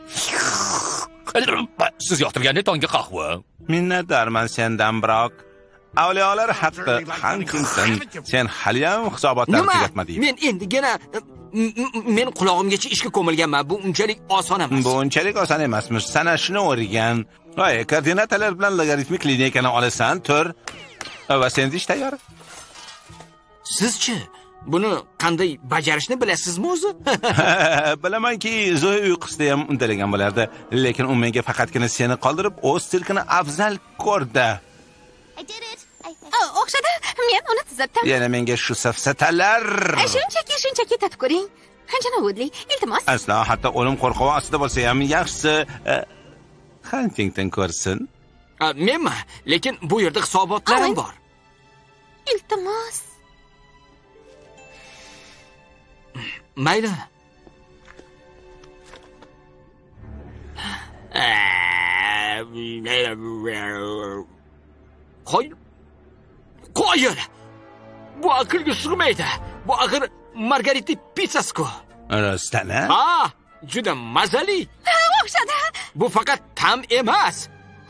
Siz yoqtirganda tonga qahva. Minnatdorman sendan, Brock. Avliyolar haqqi, Huntington, sen haliyam hisobotlarni tugatmading. Men endigina men qulog'imgacha ishga ko'milganman. Bu unchalik oson emas. Bu unchalik oson emasmish. Sanashni o'rgan. Voy, koordinatalar bilan logaritmik lineykani olasan, tur. Va sen ish tayyor. Sizchi? Buni qanday bajarishni bilasizmi o'zi? Bilamanki, Zoya uyqusida ham uddalagan bo'lardi, lekin u menga faqatgina seni qoldirib, o'z sirkini afzal ko'rdi. O'xshadi. Men uni tuzatdim. Yana menga shu safsatalar. Shunchaki tatib ko'ring. Janob Woodley, iltimos. Aslo, hatto o'lim qo'rquvi ostida bo'lsa ham yaxshisi Huntington ko'rsin. Menmi? Lekin bu yerda hisobotlarim bor. Iltimos. Mayli. Qo'yil. Bu aqlga sig'maydi. Bu axir Margarita pizzasi-ku. Rostana? Ha, juda mazali. O'xshadi. Bu faqat ta'm emas.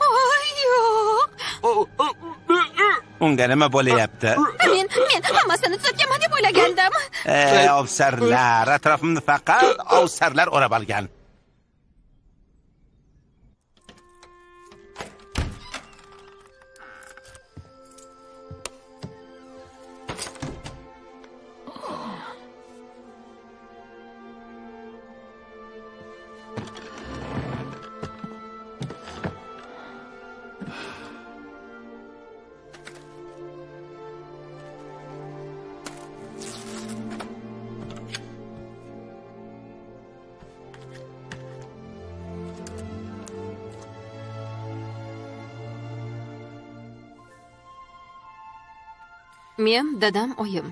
Yo'q. Unga nima bo'layapti? Men hammasini tuzatganman deb o'ylagandim. Ovsarlar, atrofimni faqat ovsarlar o'rab olgan. Men, dadam, oyim.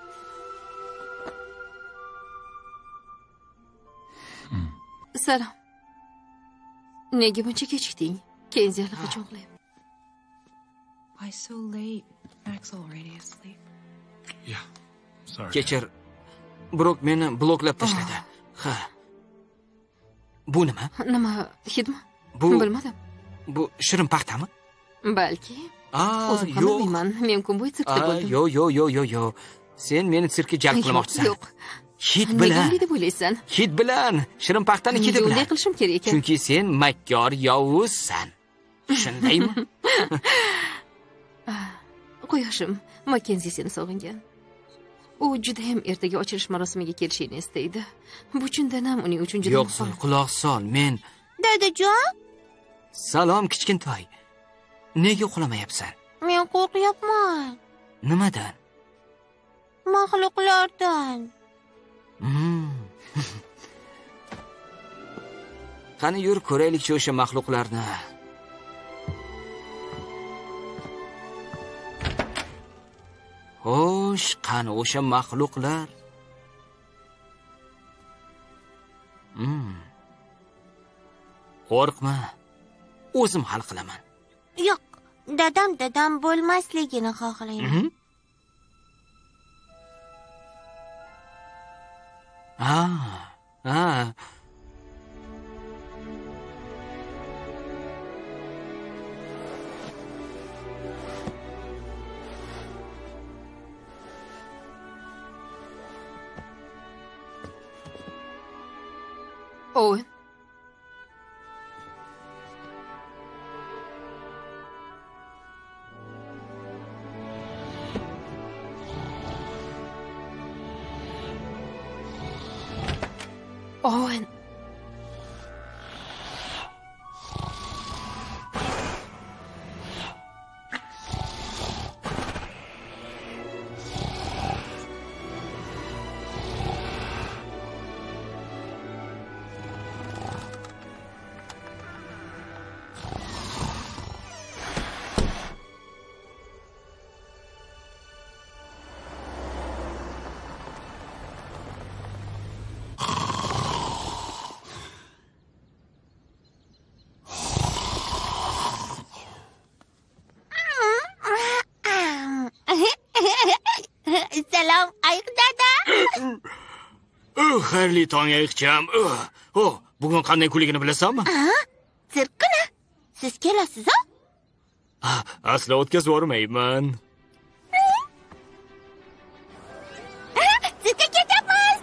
Salom. Nega buncha kechikding? Kenziyalar qachon uxlayapti? Why so late? Max already asleep. Yeah. Sorry. Kechir. Brok meni bloklab tashladi. Ha. Bu nima? Nima, hidmi? Bilmadim. Bu shirin paxtami? Balki. O'zim ham yo'q. bilmayman. Men kun bo'yi sirkda bo'ldim. Yo'q. Sen meni sirkka jalb qilmoqchisan. Yo'q. Hid bilan. Nega deb o'ylaysan? Hid bilan. Shirin paxtani hidi bilan. Bunday qilishim kerak ekan. Chunki sen makkor yovuzsan. Shundaymi? Quyoshim, Makkenzi seni sog'ingan. U juda ham ertaga ochilish marosimiga kelishini istaydi. Bu chindan ham uning uchun juda Yo'qsa, quloq sol. Men Dadajon, Salom kichkintoy. Nega uxlamayapsan? men qo'rqyapman. Nimadan? Maxluqlardan. Qani yur ko'raylik o'sha maxluqlarni. Xo'sh, qani o'sha maxluqlar? Qo'rqma. O'zim hal qilaman. Yo'q, dadam bo'lmasligini xohlayman. Owen. Owen. Salom, ayiq dada. Xayrli tong ayiqcham. Bugun qanday kunligini bilasanmi? Sirkini. Siz kelasiz-a? Aslo o'tkazib yubormayman. Sirkka ketamiz.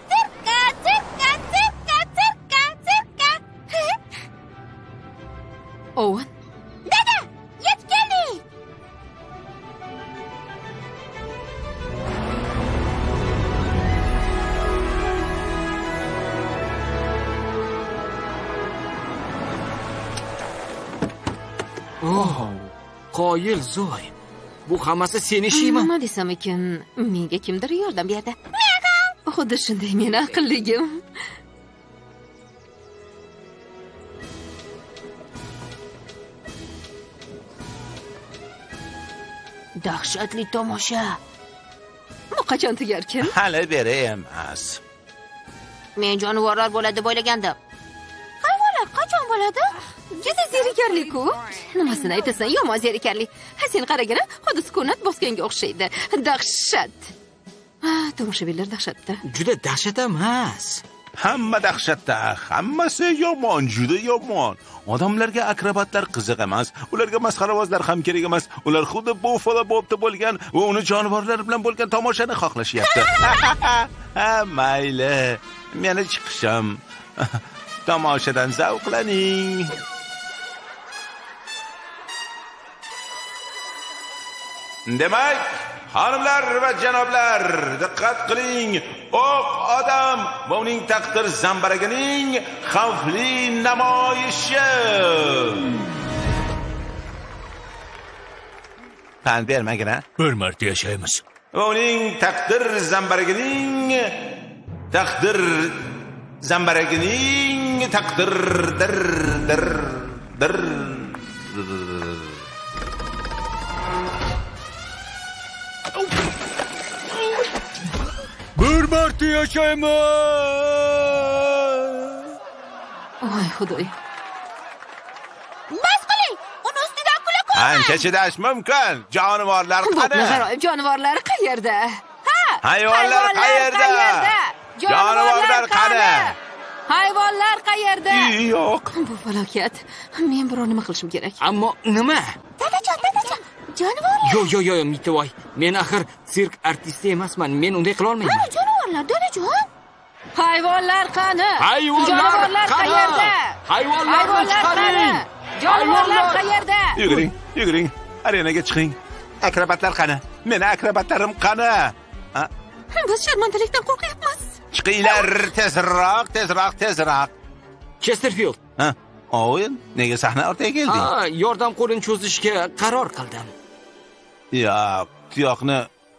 Sirkka. Owen. Dada, yetib keldik. Qoyil Zoy. Bu hammasi seni ishingmi? Nima desam ekan, menga kimdir yordam berdi. Xuddi shunday meni aqlligim. Dahshatli tomosha. Bu qachon tugarkan? Hali beri emas. Men jonivorlar bo'ladi deb o'ylagandim. Hayvonlar qachon bo'ladi? Juda zerikarli-ku. Nimasini aytasan, yomon zerikarli. Ha, sen qaragina, xuddi sukunat bosganga o'xshaydi. Dahshat. Tomoshabinlar dahshatda. Juda dahshat emas. Hamma dahshatda, hammasi yomon, juda yomon. Odamlarga akrobatlar qiziq emas, ularga masxaravozlar ham kerak emas. Ular xuddi Buffalo Bobda bo'lgan va uni jonivorlar bilan bo'lgan tomoshani xohlashyapti. Ha, mayli. Meni chiqishim. Tomoshadan zavqlaning. Demak, xonimlar va janoblar, diqqat qiling. Oq odam va uning taqdir zambaragining xavfli namoyishi. Tan bermagina. Bir marta yashaymiz. Va uning taqdir zambaragining taqdir dir. Bir marta yashaymiz. Voy xudoy. Bas qiling. Uni ustidan kula qo'y. Ancha chidash mumkin. Jonivorlar qani? Jonivorlar qayerda? Ha! Hayvonlar qayerda? Jonivorlar qani? Hayvonlar qayerda? Yo'q. Bu falokat. Men biror nima qilishim kerak. Ammo nima? Dadajon. Jonivorlar. Yo'q, Mitovoy. Men axir sirk artisti emasman. Men unday qila olmayman. Ha, jonivorlar, dadajon. Hayvonlar qani? Jonivorlar qayerda? Hayvonlarni chiqaring. Jonivorlar qayerda? Yuguring. Arenaga chiqing. Akrobatlar qani? Meni akrobatlarim qani? Biz sharmandalikdan qo'rqyapmiz. Chiqinglar, tezroq. Chesterfield. Ha, o'yin, nega sahna ortiga kelding? Ha, yordam qo'lini cho'zishga qaror qildim. Yo'q, tuyoqni.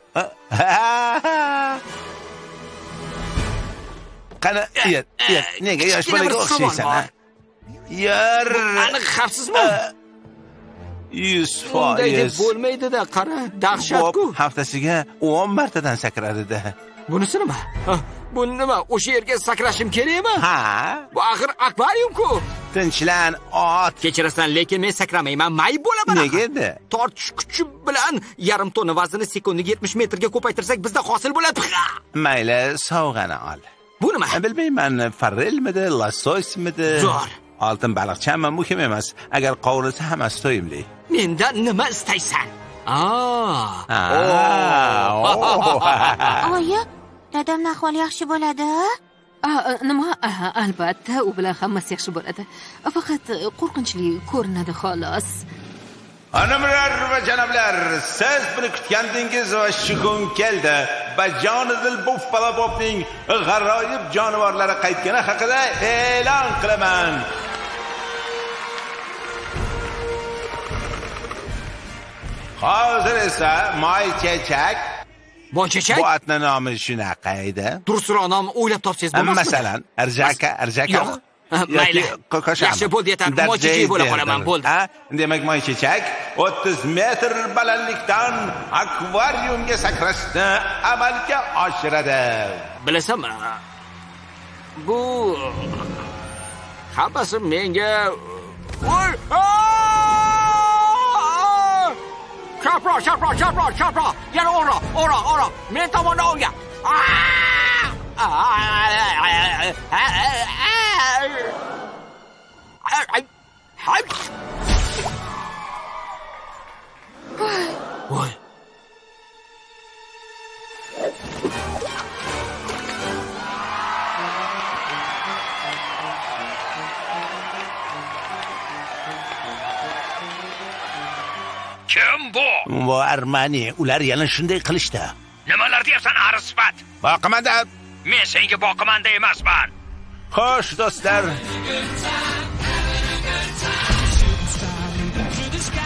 Qani, nega yosh bolaga o'xshaysan? Yer. Aniq xavfsizmi? 100%. Unday deb bo'lmaydi-da, qara, dahshat-ku. Haftasiga 10 martadan sakradi-da. Bunisi nima? Bu nima? O'sha yerga sakrashim kerakmi? Ha? Bu axir akvarium-ku. Tinchlan, ot. Kechirasan, lekin men sakramayman, may bo'laman. Nega endi? Tortish kuchi bilan yarim tonna vaznni sekundiga 70 metrga ko'paytirsak, bizda hosil bo'ladi. Mayli, sovg'ani ol. Bu nima? Bilmayman, farrelmidi, lososmidi? Zo'r. Oltin baliqchami, muhim emas. Agar qovurilsa hammasi to'yimli. Mendan nima istaysan? Oyi, dadamning ahvoli yaxshi bo'ladi. Nima? Albatta, u bilan hammasi yaxshi bo'ladi. Faqat qo'rqinchli ko'rinadi xolos. Xonimlar va janoblar, siz buni kutgandingiz va shu kun keldi. Bajonidil Buffalo Bobning g'aroyib jonivorlari qaytgani haqida e'lon qilaman. Hozir esa Moychechak. Moychechak? Bu atning nomi shunaqa edi. Durustroq nom o'ylab topsangiz bo'lmasmi? Masalan, Arjaka. Yo'q. Mayli. Yaxshi bo'ldi, yetarli. Moychechak bo'la qolaman, bo'ldi. Demak, Moychechak 30 metr balandlikdan akvariumga sakrashni amalga oshiradi. Bilasanmi? Bu hammasi menga Chapro. Yana ora. Men tomondan o'rga. Voy. Kim bu? Bu Armani, ular yana shunday qilishdi. Nimalar deyapsan, Arisfat? Boqimanda. Men senga boqimanda emasman. Xo'sh, do'stlar.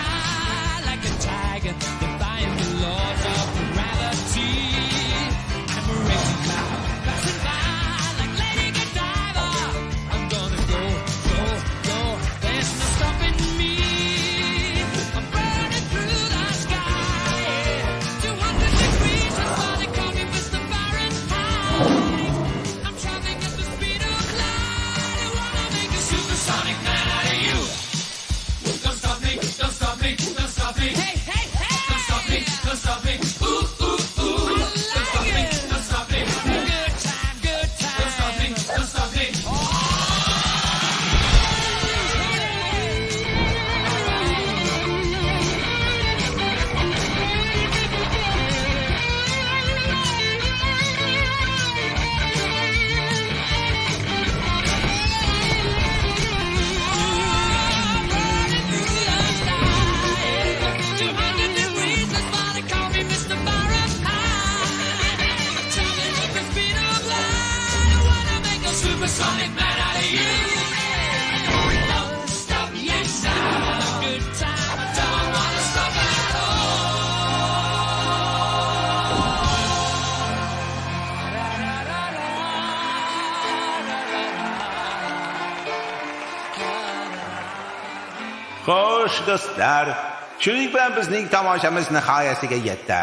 Xo'sh, do'stlar, shuning bilan bizning tomoshamiz nihoyasiga yetdi.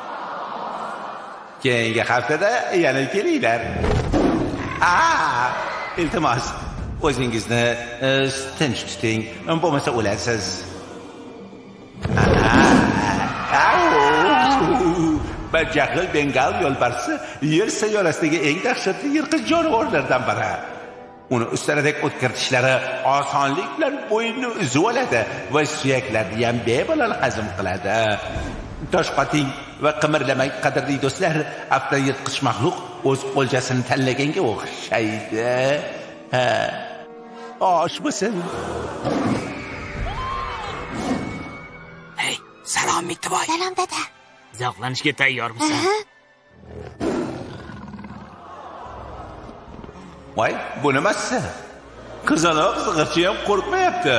Keyingi haftada yana kelinglar. Iltimos, o'zingizni tinch tuting, bo'lmasa o'lasiz. Badjahl Bengal yo'lbarsi yer sayyorasidagi eng dahshatli yirtqich jonivorlardan biri. Uni ustaradek o'tkir tishlari osonlik bilan bo'yinni uzib oladi va suyaklarni ham bemalol hazm qiladi. Toshqoting va qimirlamang qadrli do'stlar, afta yirtqich maxluq o'z o'ljasini tanlaganga o'xshaydi. Osh bo'lsin. Hey, salom Miktiboy. Salom dada. Zavqlanishga tayyormisan? Voy, bu nimasi? Qizaloq zig'irchi ham qo'rqmayapti.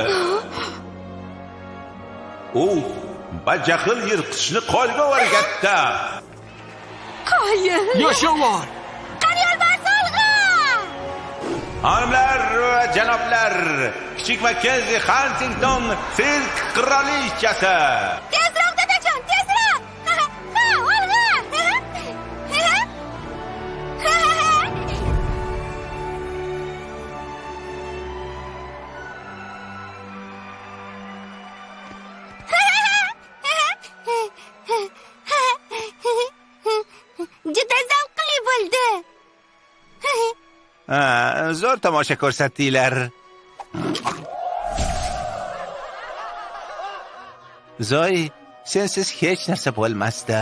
Badjahl yirtqichni qo'lga o'rgatdi. Qo'yil. Yoshavor. Qariyol Barsolg'a. Xonimlar va janoblar, kichik Mackenzie Huntington sirk qirolichasi. Tezroq dadajon, tezroq. Olg'a. Juda zavqli bo'ldi. Zo'r tomosha ko'rsatdinglar. Zoy, sensiz hech narsa bo'lmasdi.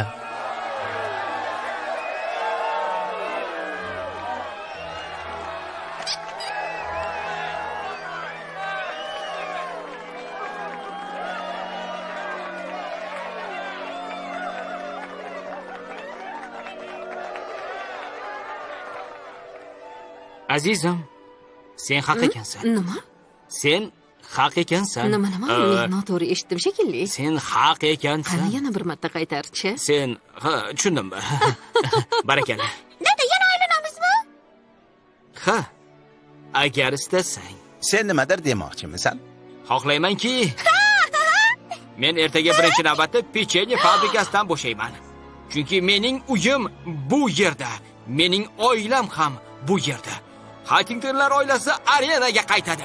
Azizim, sen haq ekansan. Nima? Sen haq ekansan. Nima? Men noto'g'ri eshitdim shekilli. Sen haq ekansan. Qani yana bir marta qaytarchi. Sen, tushundim. Barakalla. Dada, yana aylanamizmi? Ha, agar istasang. Sen nimadir demoqchimisan? Xohlaymanki, men ertaga birinchi navbatda pechenye fabrikasidan bo'shayman. Chunki mening uyim bu yerda, mening oilam ham bu yerda. Huntingtonlar oilasi arenaga qaytadi.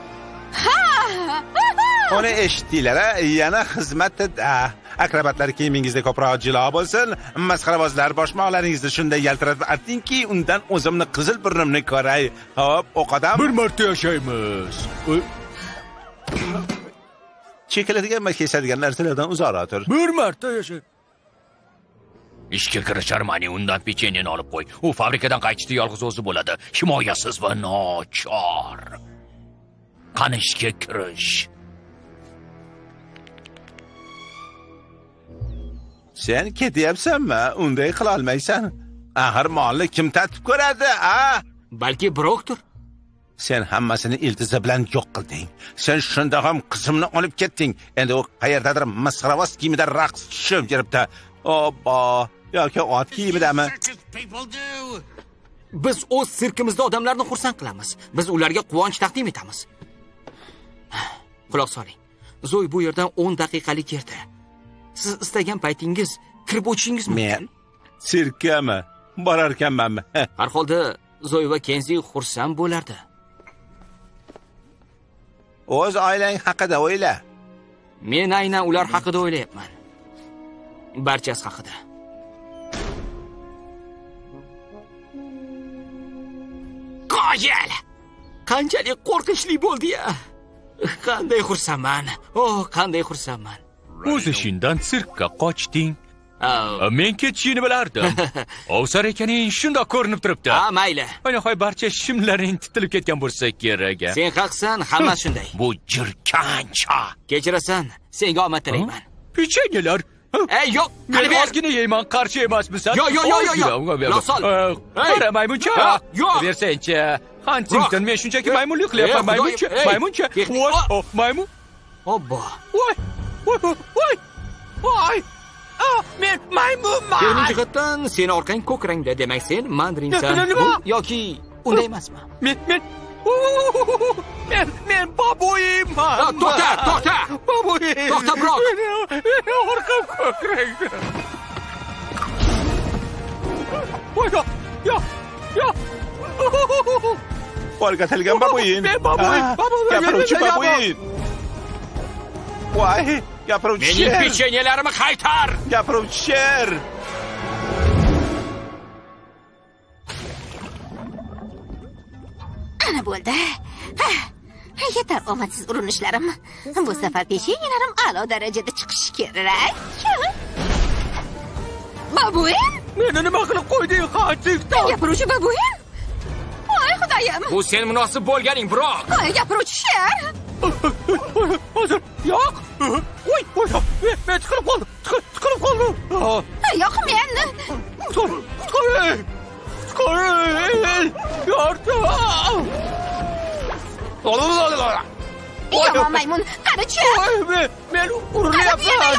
Uni eshitdinglar, yana xizmatda. Akrobatlar kiyimingizda ko'proq jilo bo'lsin. Masxarabozlar boshmoqlaringizni shunday yaltiratib artingki, undan o'zimni qizil burnimni ko'ray. Hop, o'qodam. Bir marta yashaymiz. Chekiladigan va kesadigan narsalardan uzoqroq tur. Bir marta yashay. Ishga kirisharmani, undan pechenyeni olib qo'y. U fabrikadan qaytishda yolg'iz o'zi bo'ladi. Himoyasiz va nochor. Qani ishga kirish. Sen ketyapsanmi? Unday qila olmaysan. Axir molni kim tatib ko'radi, Balki birokdir. Sen hammasini iltizo bilan yo'q qilding. Sen shunda ham qizimni olib ketding. Endi u qayerdadir masxaravoz kiyimida raqs tushib yuribdi. Obbo, yoki ot kiyimidami? Biz o'z sirkimizda odamlarni xursand qilamiz. Biz ularga quvonch taqdim etamiz. Quloq soling. Zo'y bu yerdan 10 daqiqalik yerda. Siz istagan paytingiz kirib o'tishingiz mumkin. Men sirkami? Borar ekanmanmi? Har holda Zo'y va Kenzi xursand bo'lardi. O'z oilang haqida o'yla. Men aynan ular haqida o'ylayapman. Barchasi haqida. Qo'yil! Qanchalik qo'rqinchli bo'ldi-ya. Qanday xursandman. Qanday xursandman. O'z ishingdan sirkka qochding. Men ketishini bilardim. Ovsar ekaning shundoq ko'rinib turibdi. Mayli. Nihoyat barcha shimlaring titilib ketgan bo'lsa kerak. Sen haqsan, hammasi shunday. Bu jirkancha. Kechirasan, senga omad tilayman. Pechenyelar. Yo'q, men ozgina yeyman, qarshi emasmisan? Yo'q. Nosol. Qara maymuncha. Yo'q. Bersanchi. Huntington, men shunchaki maymunlik qilyapman, maymuncha. Voy, maymun. Obbo. Voy. Men maymunman. Sening jihatdan sen orqang ko'k rangda, demak sen mandarinsan. Yoki unday emasmi? Men babuimman. To'xta! Babuim. To'xta, Brok. Orqam ko'kraydi. Yo. O'rgatilgan babuin. Babuin. Gapiruvchi babuin. Voy, gapiruvchi Mening sher. pechenyelarimi qaytar. Gapiruvchi sher. Ana bo'ldi. Yetar omadsiz urinishlarim. Bu safar peshenyalarim a'lo darajada chiqishi kerak. Babuin? Meni nima qilib qo'yding, Huntington? Gapiruvchi babuin? Voy xudoyim. Bu sen munosib bo'lganing, Brok. Voy gapiruvchi sher. Hozir yo'q. Voy, men tiqilib qoldim. Yo'q, men. Qutqaring. Yordam. Yomon maymun, qani-chi? Men urilyapman.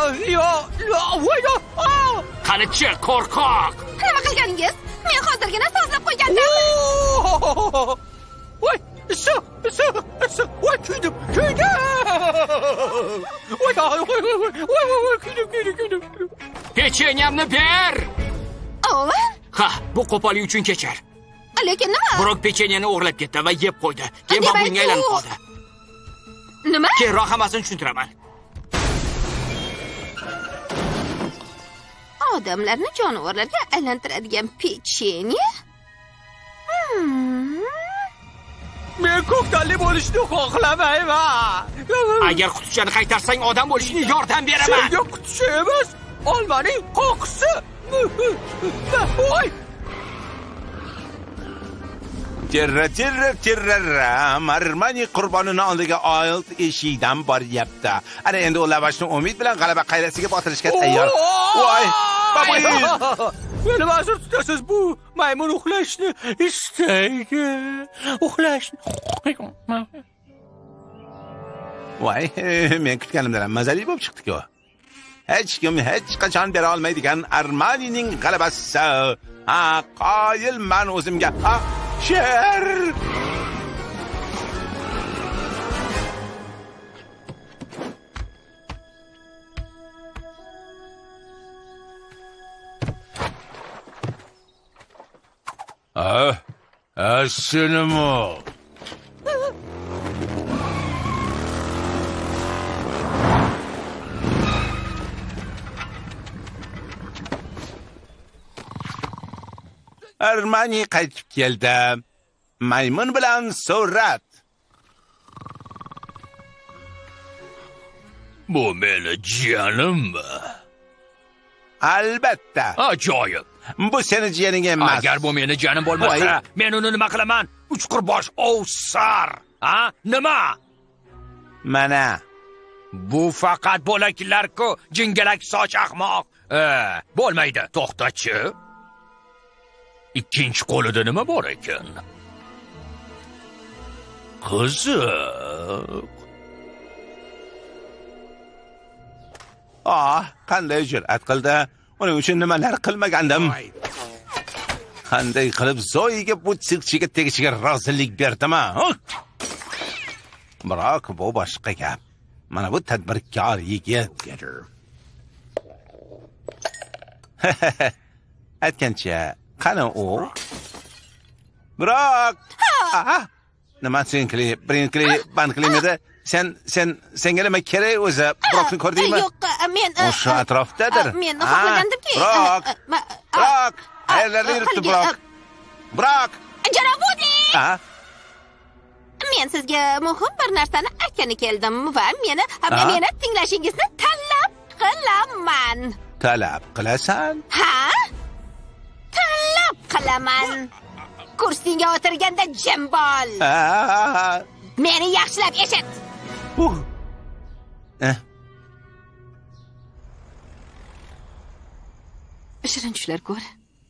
Qani-chi, qo'rqoq. Nima qilganingiz? Men hozirgina sozlab qo'ygandim. Voy, issiq. Voy, kuydim. Voy, kuydim. Pechenyamni ber. Owen? Ha, bu qo'pollik uchun kechar. Lekin nima? Brok pechenyani o'g'irlab ketdi va yeb qo'ydi. Keyin babuinga aylanib qoldi. Nima? Keyinroq hammasini tushuntiraman. Odamlarni jonivorlarga aylantiradigan pechenye? Men ko'ktanli bo'lishni xohlamayman. Agar qutichani qaytarsang odam bo'lishini yordam beraman. Senga quticha emas, olmaning qoqisi. Voy! Tirra. Marmani qurbonini oldiga old eshikdan boryapti. Ana endi u lavashni umid bilan g'alaba qayrasiga botirishga tayyor. Voy! Babuin! Meni ma'zur tutasiz, bu maymun uxlashni istaydi. Voy, men kutganimdan mazali bo'lib chiqdi-ku. Hech kim hech qachon bera olmaydigan Armanining g'alabasi. Qoyilman o'zimga. Sher! Senimi? Armani qaytib keldi. Maymun bilan surat. Bu meni jiyanimmi? Albatta. Ajoyib. Bu seni jiyaning emas. Agar bu meni jiyanim bo'lmasa, men uni nima qilaman? Uchqurbosh ovsar. Nima? Mana. Bu faqat bo'laklar-ku, jingalak soch ahmoq. Bo'lmaydi, to'xtachi. Ikkinchi qo'lida nima bor ekan? Qiziq. Qanday jur'at qildi? Uning uchun nimalar qilmagandim? Qanday qilib Zoyiga bu sirkchiga tegishiga rozilik berdim? Biroq bu boshqa gap. Mana bu tadbirkor yigit. Aytgancha, qani u? Biroq nima Brinkley banklimida senga nima kerak o'zi? Brokni ko'rdingmi? Yo'q, men o'sha atrofdadir. Men xohlagandimki. Brok, qayerlarda yuribdi Brok? Brok! Janob Woody! Men sizga muhim bir narsani aytgani keldim va meni tinglashingizni talab qilaman. Talab qilasan? Ha? Talab qilaman. Kursingga o'tirganda jim bo'l. Meni yaxshilab eshit. Shirin tushlar ko'r.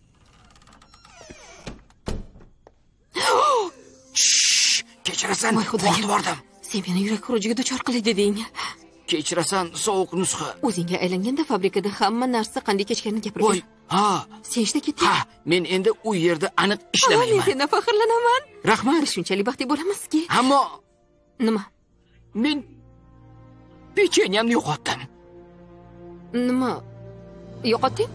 Kechirasan, bordim. Sen meni yurak xurujiga duchor qilay deding. Kechirasan, sovuq nusxa. O'zingga aylanganda fabrikada hamma narsa qanday kechganini gapirgan. Sen ishda ketding. Men endi u yerda aniq ishlamayman. Men sendan faxrlanaman. Rahmat. Shunchalik baxtli bo'lamizki. Ammo nima? Men pechenyamni yo'qotdim. Nima? Yo'qotding?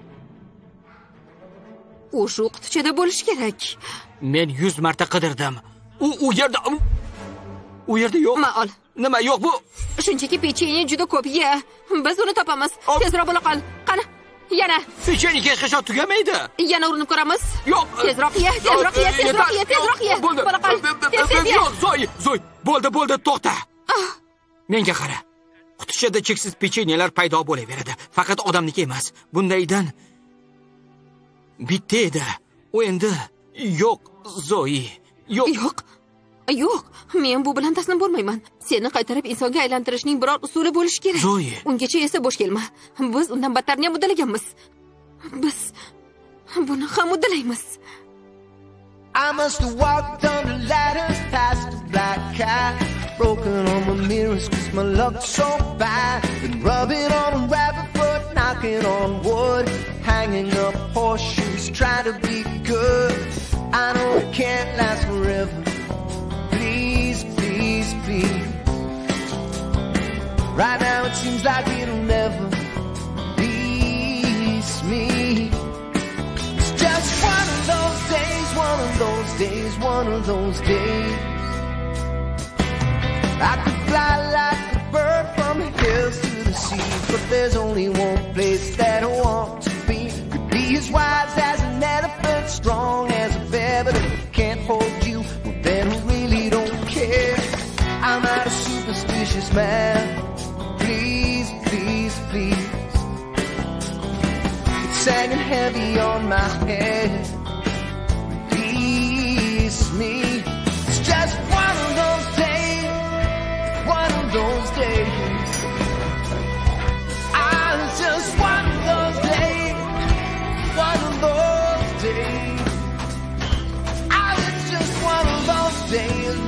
U shu qutichada bo'lishi kerak. Men 100 marta qidirdim. U yerda yo'q. Ma ol. Nima yo'q bu? Shunchaki pechenye juda ko'p ye. Biz uni topamiz. Tezroq bo'la qol. Qani? Yana. Pechenye hech qachon tugamaydi. Yana urinib ko'ramiz. Yo'q. Tezroq ye. Bo'la qol. Yo'q, Zoy. Bo'ldi, to'xta. Menga qara. Qutichada cheksiz pechenyelar paydo bo'laveradi. Faqat odamniki emas. Bundaydan bitta edi. U endi yo'q, Zoy. Yo'q, men bu bilan taslim bo'lmayman. Seni qaytarib insonga aylantirishning biror usuli bo'lishi kerak. Zoy. Ungacha esa bo'sh kelma. Biz undan battarni ham uddalaganmiz. Biz buni ham uddalaymiz. I must have walked on the ladders past the black cat, broken on my mirrors 'cause my luck's so bad. Been rubbing on a rabbit foot, knocking on wood, hanging up horseshoes, trying to be good. I know it can't last forever. Please. Right now it seems like it'll never please me. It's just one of those days. I could fly like a bird from the hills to the sea, but there's only one place that I want to be. Could be as wise as an elephant, strong as a bear, but if I can't hold you, well then I really don't care. I'm not a superstitious man. Please. It's hanging heavy on my head. Release me. It's just one of those days. It's just one of those days. It's just one of those days.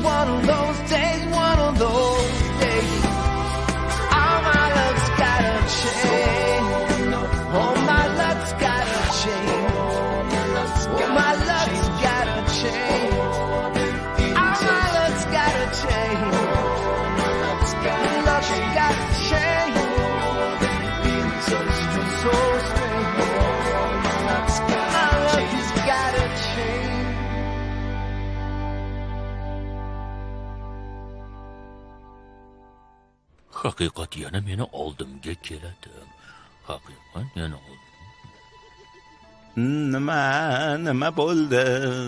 All my luck's gotta change. All my luck's gotta change. All my luck's gotta change. All my luck's gotta change. Luck's gotta change. So strange. My luck's gotta change. Haqiqat yana meni oldimga keladi. Nima bo'ldi?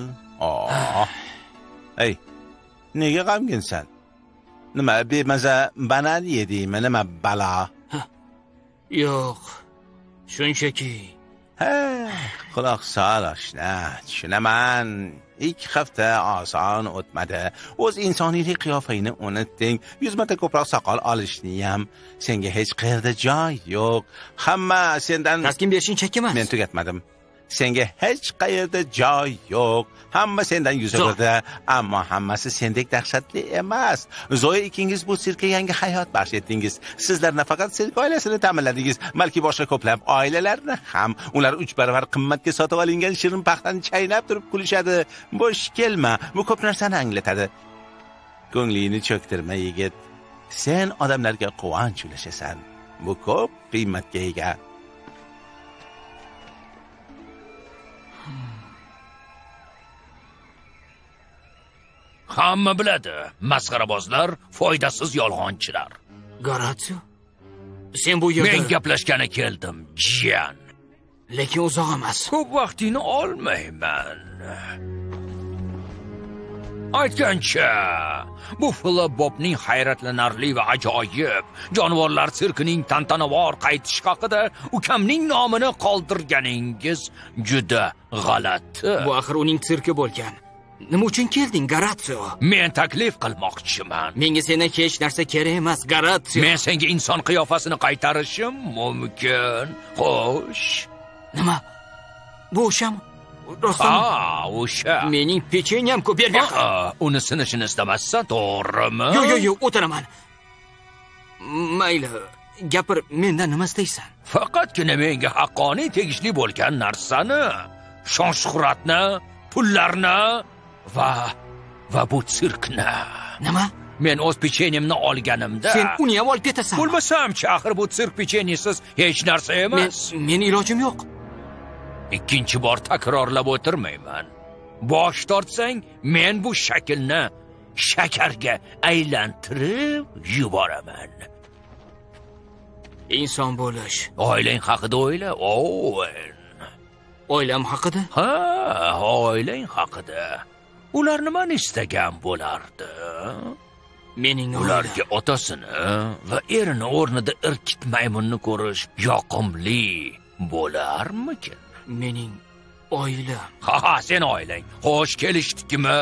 Ey, nega g'amginsan? Nima bemaza banan yedingmi? Nima balo? Yo'q. Shunchaki. Quloq sol oshna. Tushunaman. 2 hafta oson o'tmadi. O'z insoniylik qiyofangni unutding. 100 marta ko'proq soqol olishni ham senga hech qayerda joy yo'q. Hamma sendan taskin berishing chak emas. Men tugatmadim. Senga hech qayerda joy yo'q. Hamma sendan yuz o'girdi, ammo hammasi sendek dahshatli emas. Zoya ikingiz bu sirkka yangi hayot baxsh etdingiz. Sizlar nafaqat sirk oilasini ta'minladingiz, balki boshqa ko'plab oilalarni ham. Ular 3 baravar qimmatga sotib olingan shirin paxtani chaynab turib kulishadi. Bo'sh kelma, bu ko'p narsani anglatadi. Ko'nglingni cho'ktirma, yigit. Sen odamlarga quvonch ulashasan. Bu ko'p qiymatga ega. Hamma biladi, masxarabozlar, foydasiz yolg'onchilar. Garatio, sen bu yerda... Men gaplashgani keldim, jiyan. Lekin uzoq emas. Ko'p vaqtini olmayman. Aytgancha, bu Flabobning hayratlanarli va ajoyib jonivorlar sirkining tantanavor qaytish haqida ukamning nomini qoldirganingiz juda g'alati. Bu axir uning sirki bo'lgan. Nima uchun kelding, Garatio? Men taklif qilmoqchiman. Menga sendan hech narsa kerak emas, Garatio. Men senga inson qiyofasini qaytarishim mumkin. Xo'sh. Nima? Bu o'shami? Ha, o'sha. Mening pechenyam-ku bergan. Uni sinishini istamassan, to'g'rimi? Yo'q, o'tiraman. Mayli, gapir, mendan nima istaysan? Faqatgina menga haqqoniy tegishli bo'lgan narsani, shon-shuhratni, pullarni va bu sirkni. Nima? Men o'z pechenyemni olganimda. Sen uni ham olib ketasan. Bo'lmasam-chi, axir bu sirk pechenyesiz hech narsa emas. Men ilojim yo'q. Ikkinchi bor takrorlab o'tirmayman. Bosh tortsang, men bu shaklni shakarga aylantirib yuboraman. Inson bo'lish. Oilang haqida o'yla, Owen. Oilam haqida? Ha, oilang haqida. Ular nimani istagan bo'lardi? Mening ularga otasini va erini o'rnida irkit maymunni ko'rish yoqimli bo'larmikin? Mening oilam. Ha, sen oilang. Xo'sh, kelishdikmi?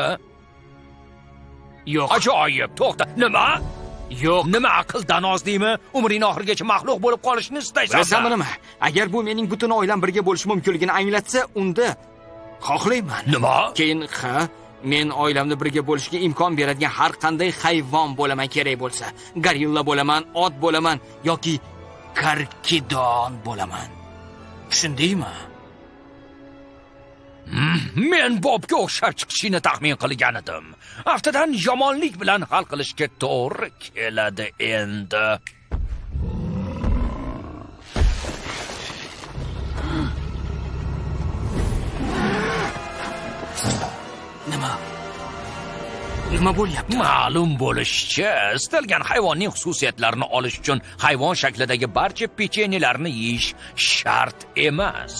Yo'q. Ajoyib, to'xta. Nima? Yo'q. Nima aqldan ozdingmi? Umring oxirigacha maxluq bo'lib qolishni istaysanmi? Bilasanmi nima? Agar bu mening butun oilam birga bo'lishi mumkinligini anglatsa, unda xohlayman. Nima? Keyin men oilamni birga bo'lishiga imkon beradigan har qanday hayvon bo'laman kerak bo'lsa. Gorilla bo'laman, ot bo'laman yoki karkidon bo'laman. Tushundingmi? Men Bobga o'xshab chiqishini taxmin qilgan edim. Aftidan yomonlik bilan hal qilishga to'g'ri keladi endi. Nima bo'lyapti? Ma'lum bo'lishicha, istalgan hayvonning xususiyatlarini olish uchun hayvon shaklidagi barcha pechenyelarni yeyish shart emas.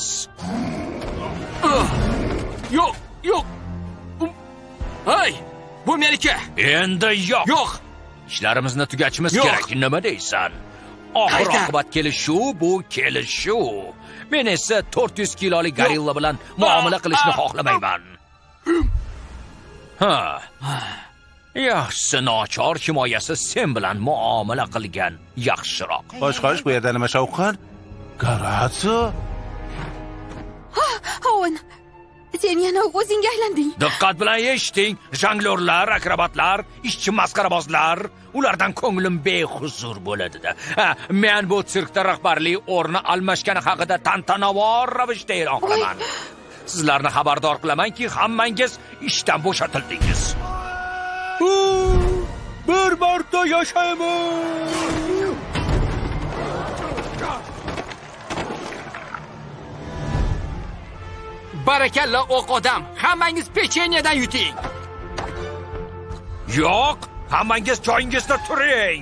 Yo'q, yo'q. Hey, bu meniki. Endi yo'q. Yo'q. Ishlarimizni tugatishimiz kerak. Nima deysan? Oxir-oqibat kelishuv bu kelishuv. Men esa 400 kilolik gorilla bilan muomala qilishni xohlamayman. Ha. Yaxshi, nochor himoyasi sen bilan muomala qilgan yaxshiroq. Xo'sh, bu yerda nima shovqin? Garatso? Owen, sen yana o'zingga aylanding. Diqqat bilan eshiting, jonglyorlar, akrobatlar, ishchi masxarabozlar, ulardan ko'nglim behuzur bo'ladi-da. Men bu sirkda rahbarlik o'rni almashgani haqida tantanavor ravishda e'lon qilaman. Sizlarni xabardor qilamanki, hammangiz ishdan bo'shatildingiz. Bir marta yashaymiz. Barakalla o'q odam, hammangiz pechenyedan yuting. Yo'q, hammangiz joyingizda turing.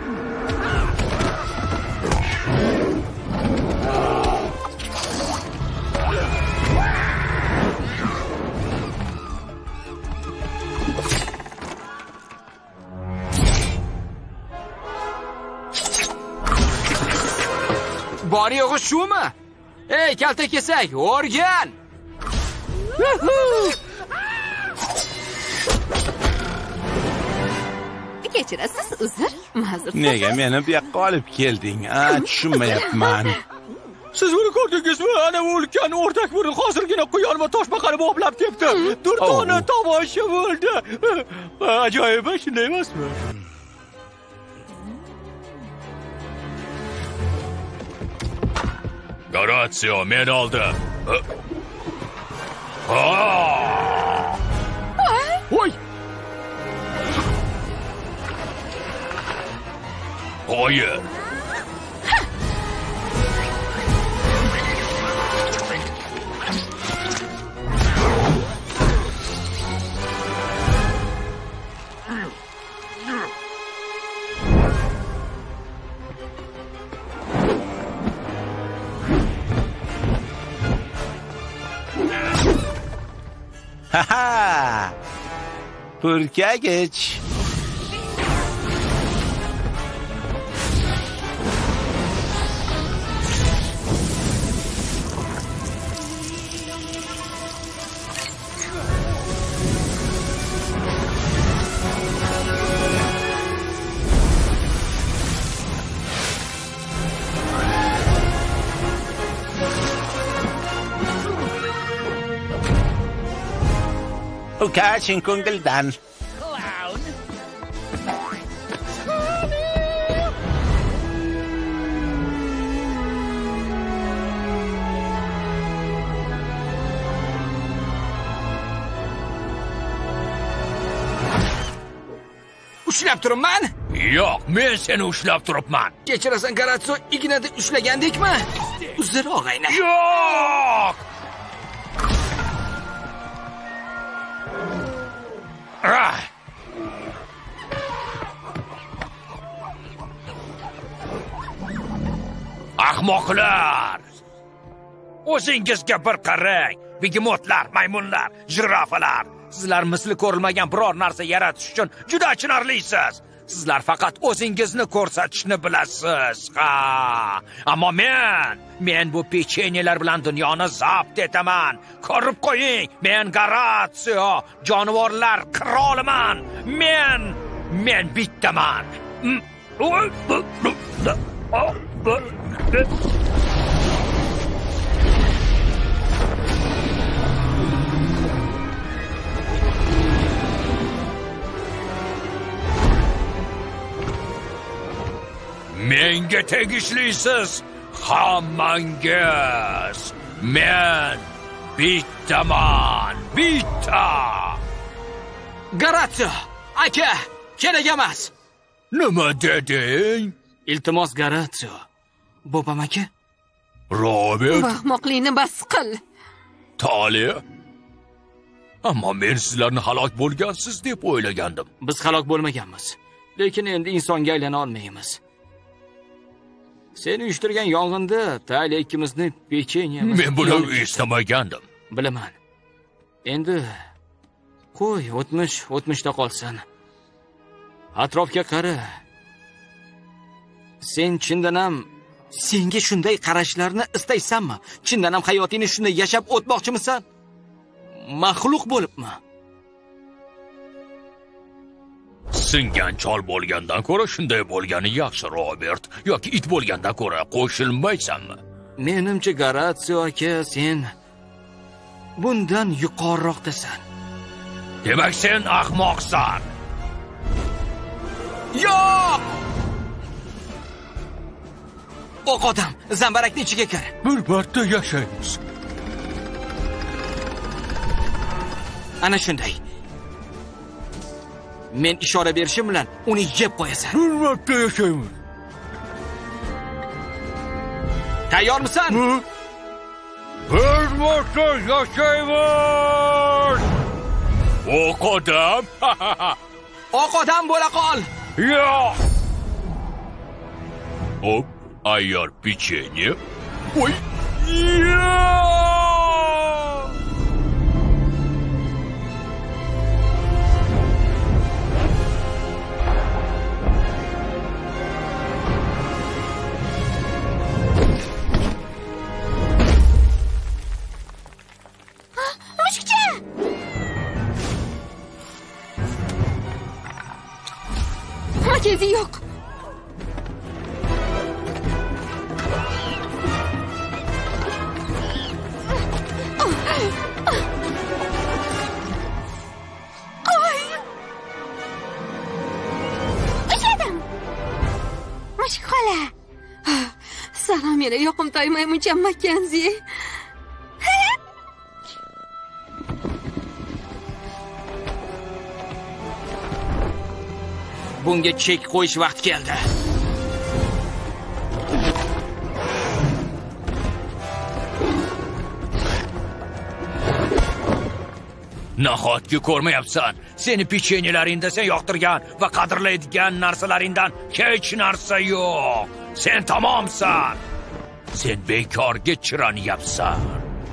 Bor yo'g'i shumi? Ey, kalta kesak, o'rgan. Kechirasiz, uzr. Ma'zur. Nega meni bu yoqqa olib kelding? Tushunmayapman. Siz buni ko'rdingizmi? Ana bu ulkan o'rdak buni hozirgina quyonma toshbaqani bo'plab ketdi. Durdona tomosha bo'ldi. Ajoyib, shunday emasmi? Garatio, men oldim. Voy! Hayır. Ha! Burka geç. Ukachin kungildan. Clown. ushlab turibman? Yo'q, men seni ushlab turibman. Kechirasan, Garatso, ignada ushlagandekmi? Uzr, og'ayni. Yo'q! Ahmoqlar! O'zingizga bir qarang. Begemotlar, maymunlar, jirafalar. Sizlar misli ko'rilmagan biror narsa yaratish uchun juda achinarlisiz. Sizlar faqat o'zingizni ko'rsatishni bilasiz. Ha! Ammo men bu pechenyelar bilan dunyoni zabt etaman. Ko'rib qo'ying, men Garatso, jonivorlar qiroliman. Men bittaman. Menga tegishlisiz hammangiz. Men bittaman, bitta. Garatso, aka, kerak emas. Nima deding? Iltimos, Garatso. Bobam aka. Robert. Ahmoqlikni bas qil. Tali. Ammo men sizlarni halok bo'lgansiz deb o'ylagandim. Biz halok bo'lmaganmiz. Lekin endi insonga aylana olmaymiz. Sen uyushtirgan yong'inda Tali ikkimizni pechenyamiz. Men buni istamagandim. Bilaman. Endi qo'y, o'tmishda qolsin. Atrofga qara. Sen chindan ham senga shunday qarashlarni istaysanmi? Chindan ham hayotingni shunday yashab o'tmoqchimisan? Maxluq bo'libmi? Singan chol bo'lgandan ko'ra shunday bo'lgani yaxshi, Robert. Yoki it bo'lgandan ko'ra qo'shilmaysanmi? Menimcha, Garatso aka, sen bundan yuqoriroqdasan. Demak, sen ahmoqsan. Yo'q! O'q odam, zambarakning ichiga kir. Bir marta yashaymiz. Ana shunday. Men ishora berishim bilan uni yeb qo'yasan. Bir marta yashaymiz. Tayyormisan? Bir marta yashaymiz. O'q odam. O'q odam bo'la qol. Yo'q. Hop, ayyor pechenye. Voy. Makenzi yo'q. Ushladim. Mushuk xola. Salom, meni yoqimtoy maymuncha Makenzi. Bunga chek qo'yish vaqti keldi. Nahotki ko'rmayapsan? Seni pechenyalaringda sen yoqtirgan va qadrlaydigan narsalaringdan hech narsa yo'q. Sen tamomsan. Sen bekorga chiranyapsan.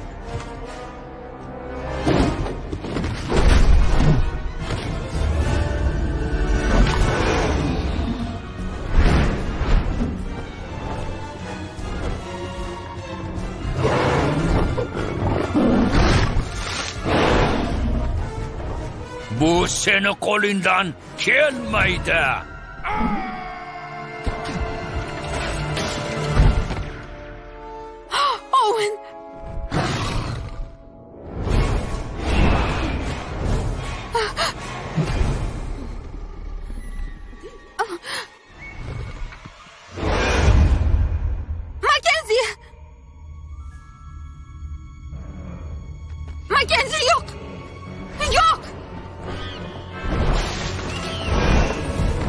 Bu seni qo'lingdan kelmaydi. Owen. Makenzi. Makenzi yo'q. Yo'q.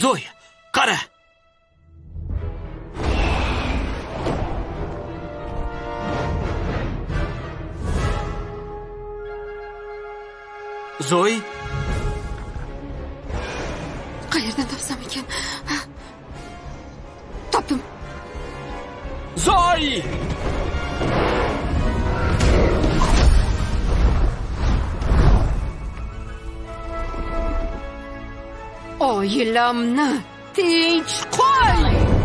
Zoy, qara. Zoy, Qayerdan topsam ekan? Topdim. Zoy! Oilamni tinch qo'y.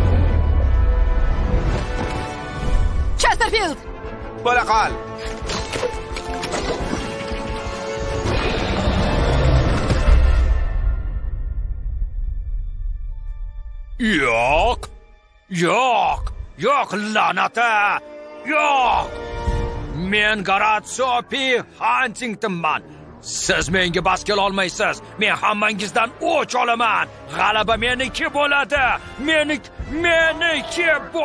Chesterfield. Bo'la qol. Yo'q. Yo'q. Yo'q, la'nata. Yo'q. Men Garazio P. Huntingtonman. Siz menga bas kela olmaysiz. Men hammangizdan o'ch olaman. G'alaba meniki bo'ladi. Meniki bu.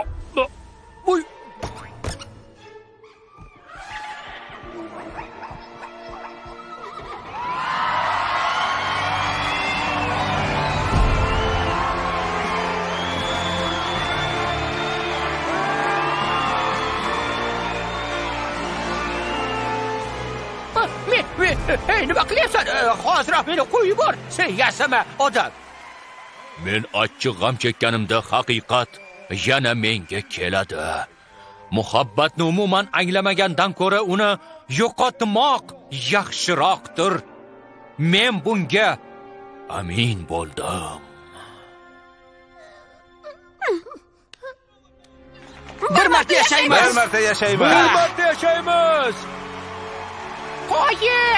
Nima qilyapsan? Hoziroq meni qo'yib yubor. Sen yasama odam. Men achchiq g'am chekkanimda haqiqat yana menga keladi. Muhabbatni umuman anglamagandan ko'ra uni yo'qotmoq yaxshiroqdir. Men bunga amin bo'ldim. Bir marta yashaymiz. Bir marta yashaymiz. Bir marta yashaymiz. Qo'yi.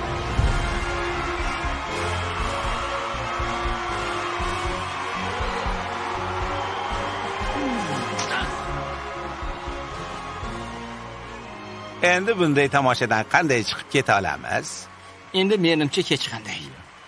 Endi bunday tomoshadan qanday chiqib keta olamiz? Endi menimcha hech qanday.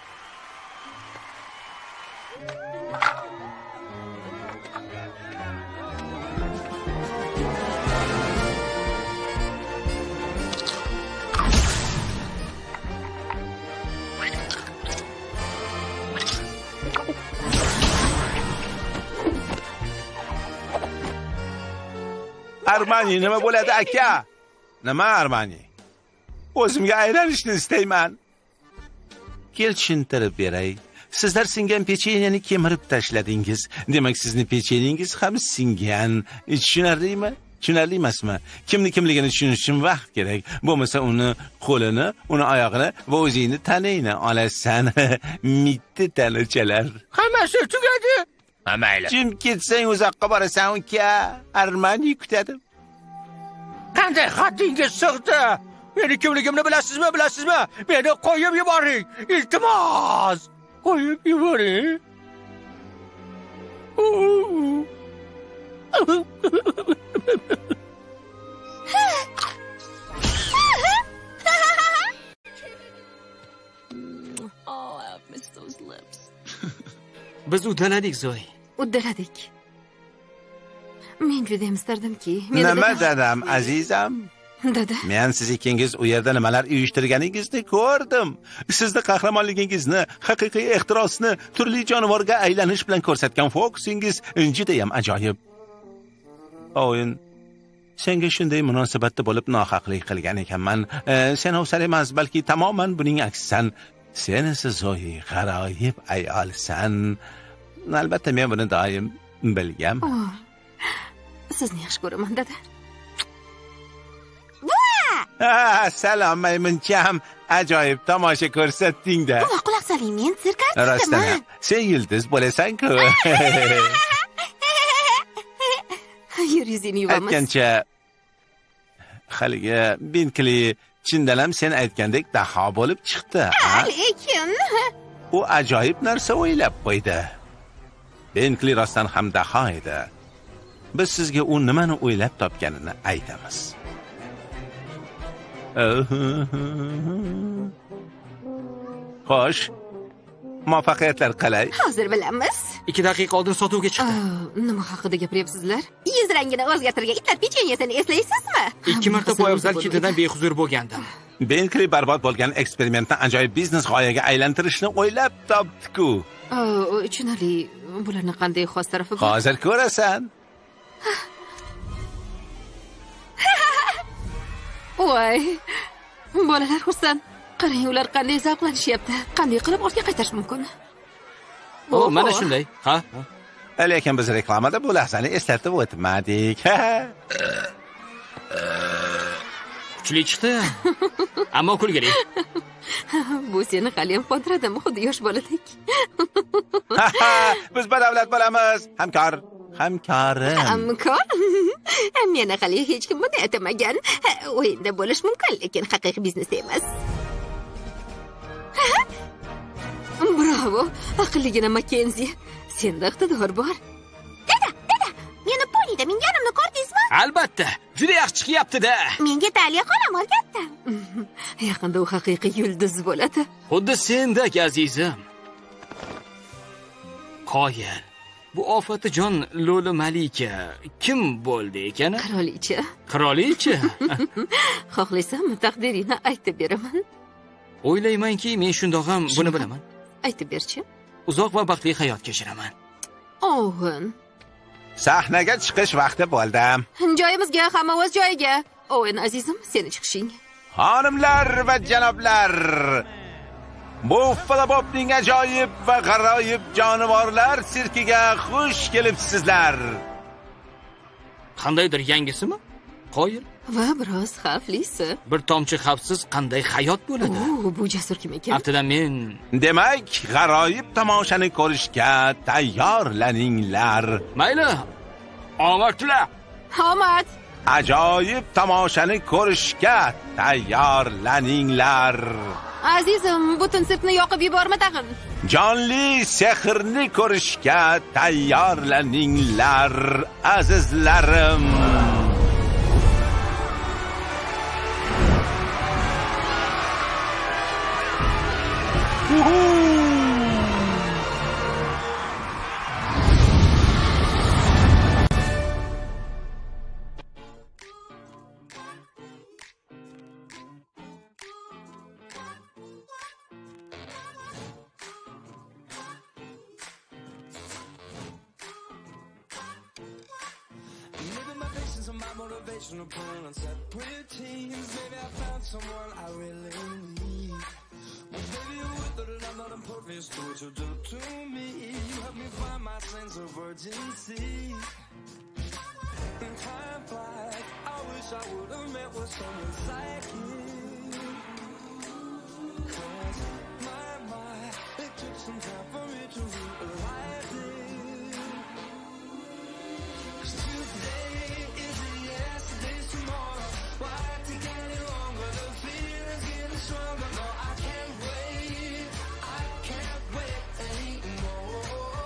Armani nima bo'ladi aka? Nima Armani? O'zimga aylanishni istayman. Kel tushuntirib beray. Sizlar singan pechenyeni kemirib tashladingiz. Demak, sizni pechenyangiz ham singan. Tushunarlimi? Tushunarli emasmi? Kimligini tushunish uchun vaqt kerak. Bo'lmasa uni qo'lini, uni oyog'ini va o'zingni tanayni olasan. Mitti tanachalar. Hammasi tugadi. Mayli. Jim ketsang uzoqqa borasan, uka. Armani kutadi. Qanday haddingiz sig'di? Meni kimligimni bilasizmi? Meni qo'yib yuboring. Iltimos. Qo'yib yuboring. Oh, I've missed those lips. Biz uddaladik, Zoy. Uddaladik. Men juda ham istardimki. Nima dadam, azizam? Dada. Men siz ikkingiz u yerda nimalar uyushtirganingizni ko'rdim. Sizni qahramonligingizni, haqiqiy ehtirosni, turli jonivorga aylanish bilan ko'rsatgan fokusingiz juda ham ajoyib. O'yin senga shunday munosabatda bo'lib nohaqlik qilgan ekanman. Sen ovsar emas, balki tamoman buning aksisan. Sen esa Zoyi g'aroyib ayolsan. Albatta men buni doim bilgan. Sizni yaxshi ko'raman, dada. Salom maymuncham. Ajoyib tomosha ko'rsatding-da. Quloq soling, men sirk artistiman. Rostdan, sen yulduz bo'lasan-ku. Yuzini yuvamiz. Aytgancha haligi Binkli chindalam sen aytgandek daho bo'lib chiqdi. Lekin u ajoyib narsa o'ylab qo'ydi. Binkli rostdan ham daho edi. Biz sizga u nimani o'ylab topganini aytamiz. Xo'sh, muvaffaqiyatlar qalay? Hozir bilamiz. 2 daqiqa oldin sotuvga chiqdi. Nima haqida gapiryapsizlar? Yuz rangini o'zgartirgan itlar pechenyasini eslaysizmi? 2 marta poyabzal ketidan behuzur bo'lgandim. Binkli barbod bo'lgan eksperimentni ajoyib biznes g'oyaga aylantirishni o'ylab topdi-ku. Tushunarli. Bularning qanday xos tarafi bor? Hozir ko'rasan. Voy. Bolalar xursand. Qarang, ular qanday zavqlanishyapti. Qanday qilib ortga qaytarish mumkin? Mana shunday. Ha? Lekin biz reklamada bu lahzani eslatib o'tmadik. Kuchli chiqdi. Ammo kulgili. Bu seni qalin qondiradimi, xuddi yosh boladek. Biz badavlat bo'lamiz. Hamkorim. Hamkor? Meni hali hech kim buni aytmagan. O'yinda bo'lish mumkin, lekin haqiqiy biznes emas. Bravo, aqlligina Makenzi. Senda iqtidor bor. Dada, meni ponida minganimni ko'rdingizmi? Albatta, juda yaxshi chiqyapti-da. Menga Taliya xolam olganda. Yaqinda u haqiqiy yulduz bo'ladi. Xuddi sendek azizim. Qoyil. Bu ofatijon Lo'li Malika kim bo'ldi ekan? Qirolicha? Xohlaysanmi taqdiringni aytib beraman? O'ylaymanki, men shundoq ham buni bilaman. Aytib berchi. Uzoq va baxtli hayot kechiraman. Owen. Sahnaga chiqish vaqti bo'ldi. Joyimizga, hamma o'z joyiga. Owen azizim, seni chiqishing. Xonimlar va janoblar, Buffalo Bobning ajoyib va g'aroyib jonivorlar sirkiga xush kelibsizlar. Qandaydir yangisimi? Qoyil. Va biroz xavflisi. Bir tomchi xavfsiz qanday hayot bo'ladi? Bu jasur kim ekan? Aftidan men... Demak, g'aroyib tomoshani ko'rishga tayyorlaninglar. Mayli. Omad tilar. Omad. Ajoyib tomoshani ko'rishga tayyorlaninglar. Azizim, butun sirkni yoqib yuborma tag'in. Jonli sehrni ko'rishga tayyorlaninglar, azizlarim. Motivational point on separate teams. Maybe I found someone I really need. But baby, you're with it and I'm not impervious to what you do to me. You help me find my sense of urgency. And time flies. I wish I would have met with someone like you. 'Cause my, it took some time for me to realize it. 'Cause today is a yesterday's tomorrow. Why take any longer? The feeling's getting stronger. No, I can't wait. I can't wait anymore.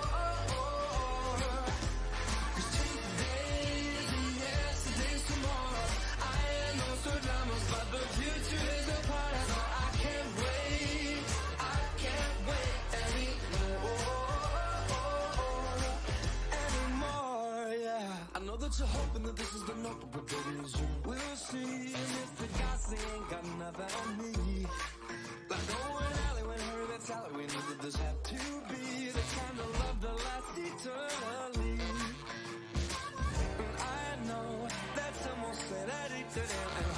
'Cause today is a yesterday's tomorrow. I am Nostradamus, but the future is a part of. No, I can't wait. I can't wait anymore, yeah. I know that you're hoping that this is the note, but baby, as you will see, Mr. Gossy ain't got nothing on me. Like Owen Alley when Harry met Sally, we knew that this had to be the kind of love that lasts eternally. And I know that someone said addicted him, and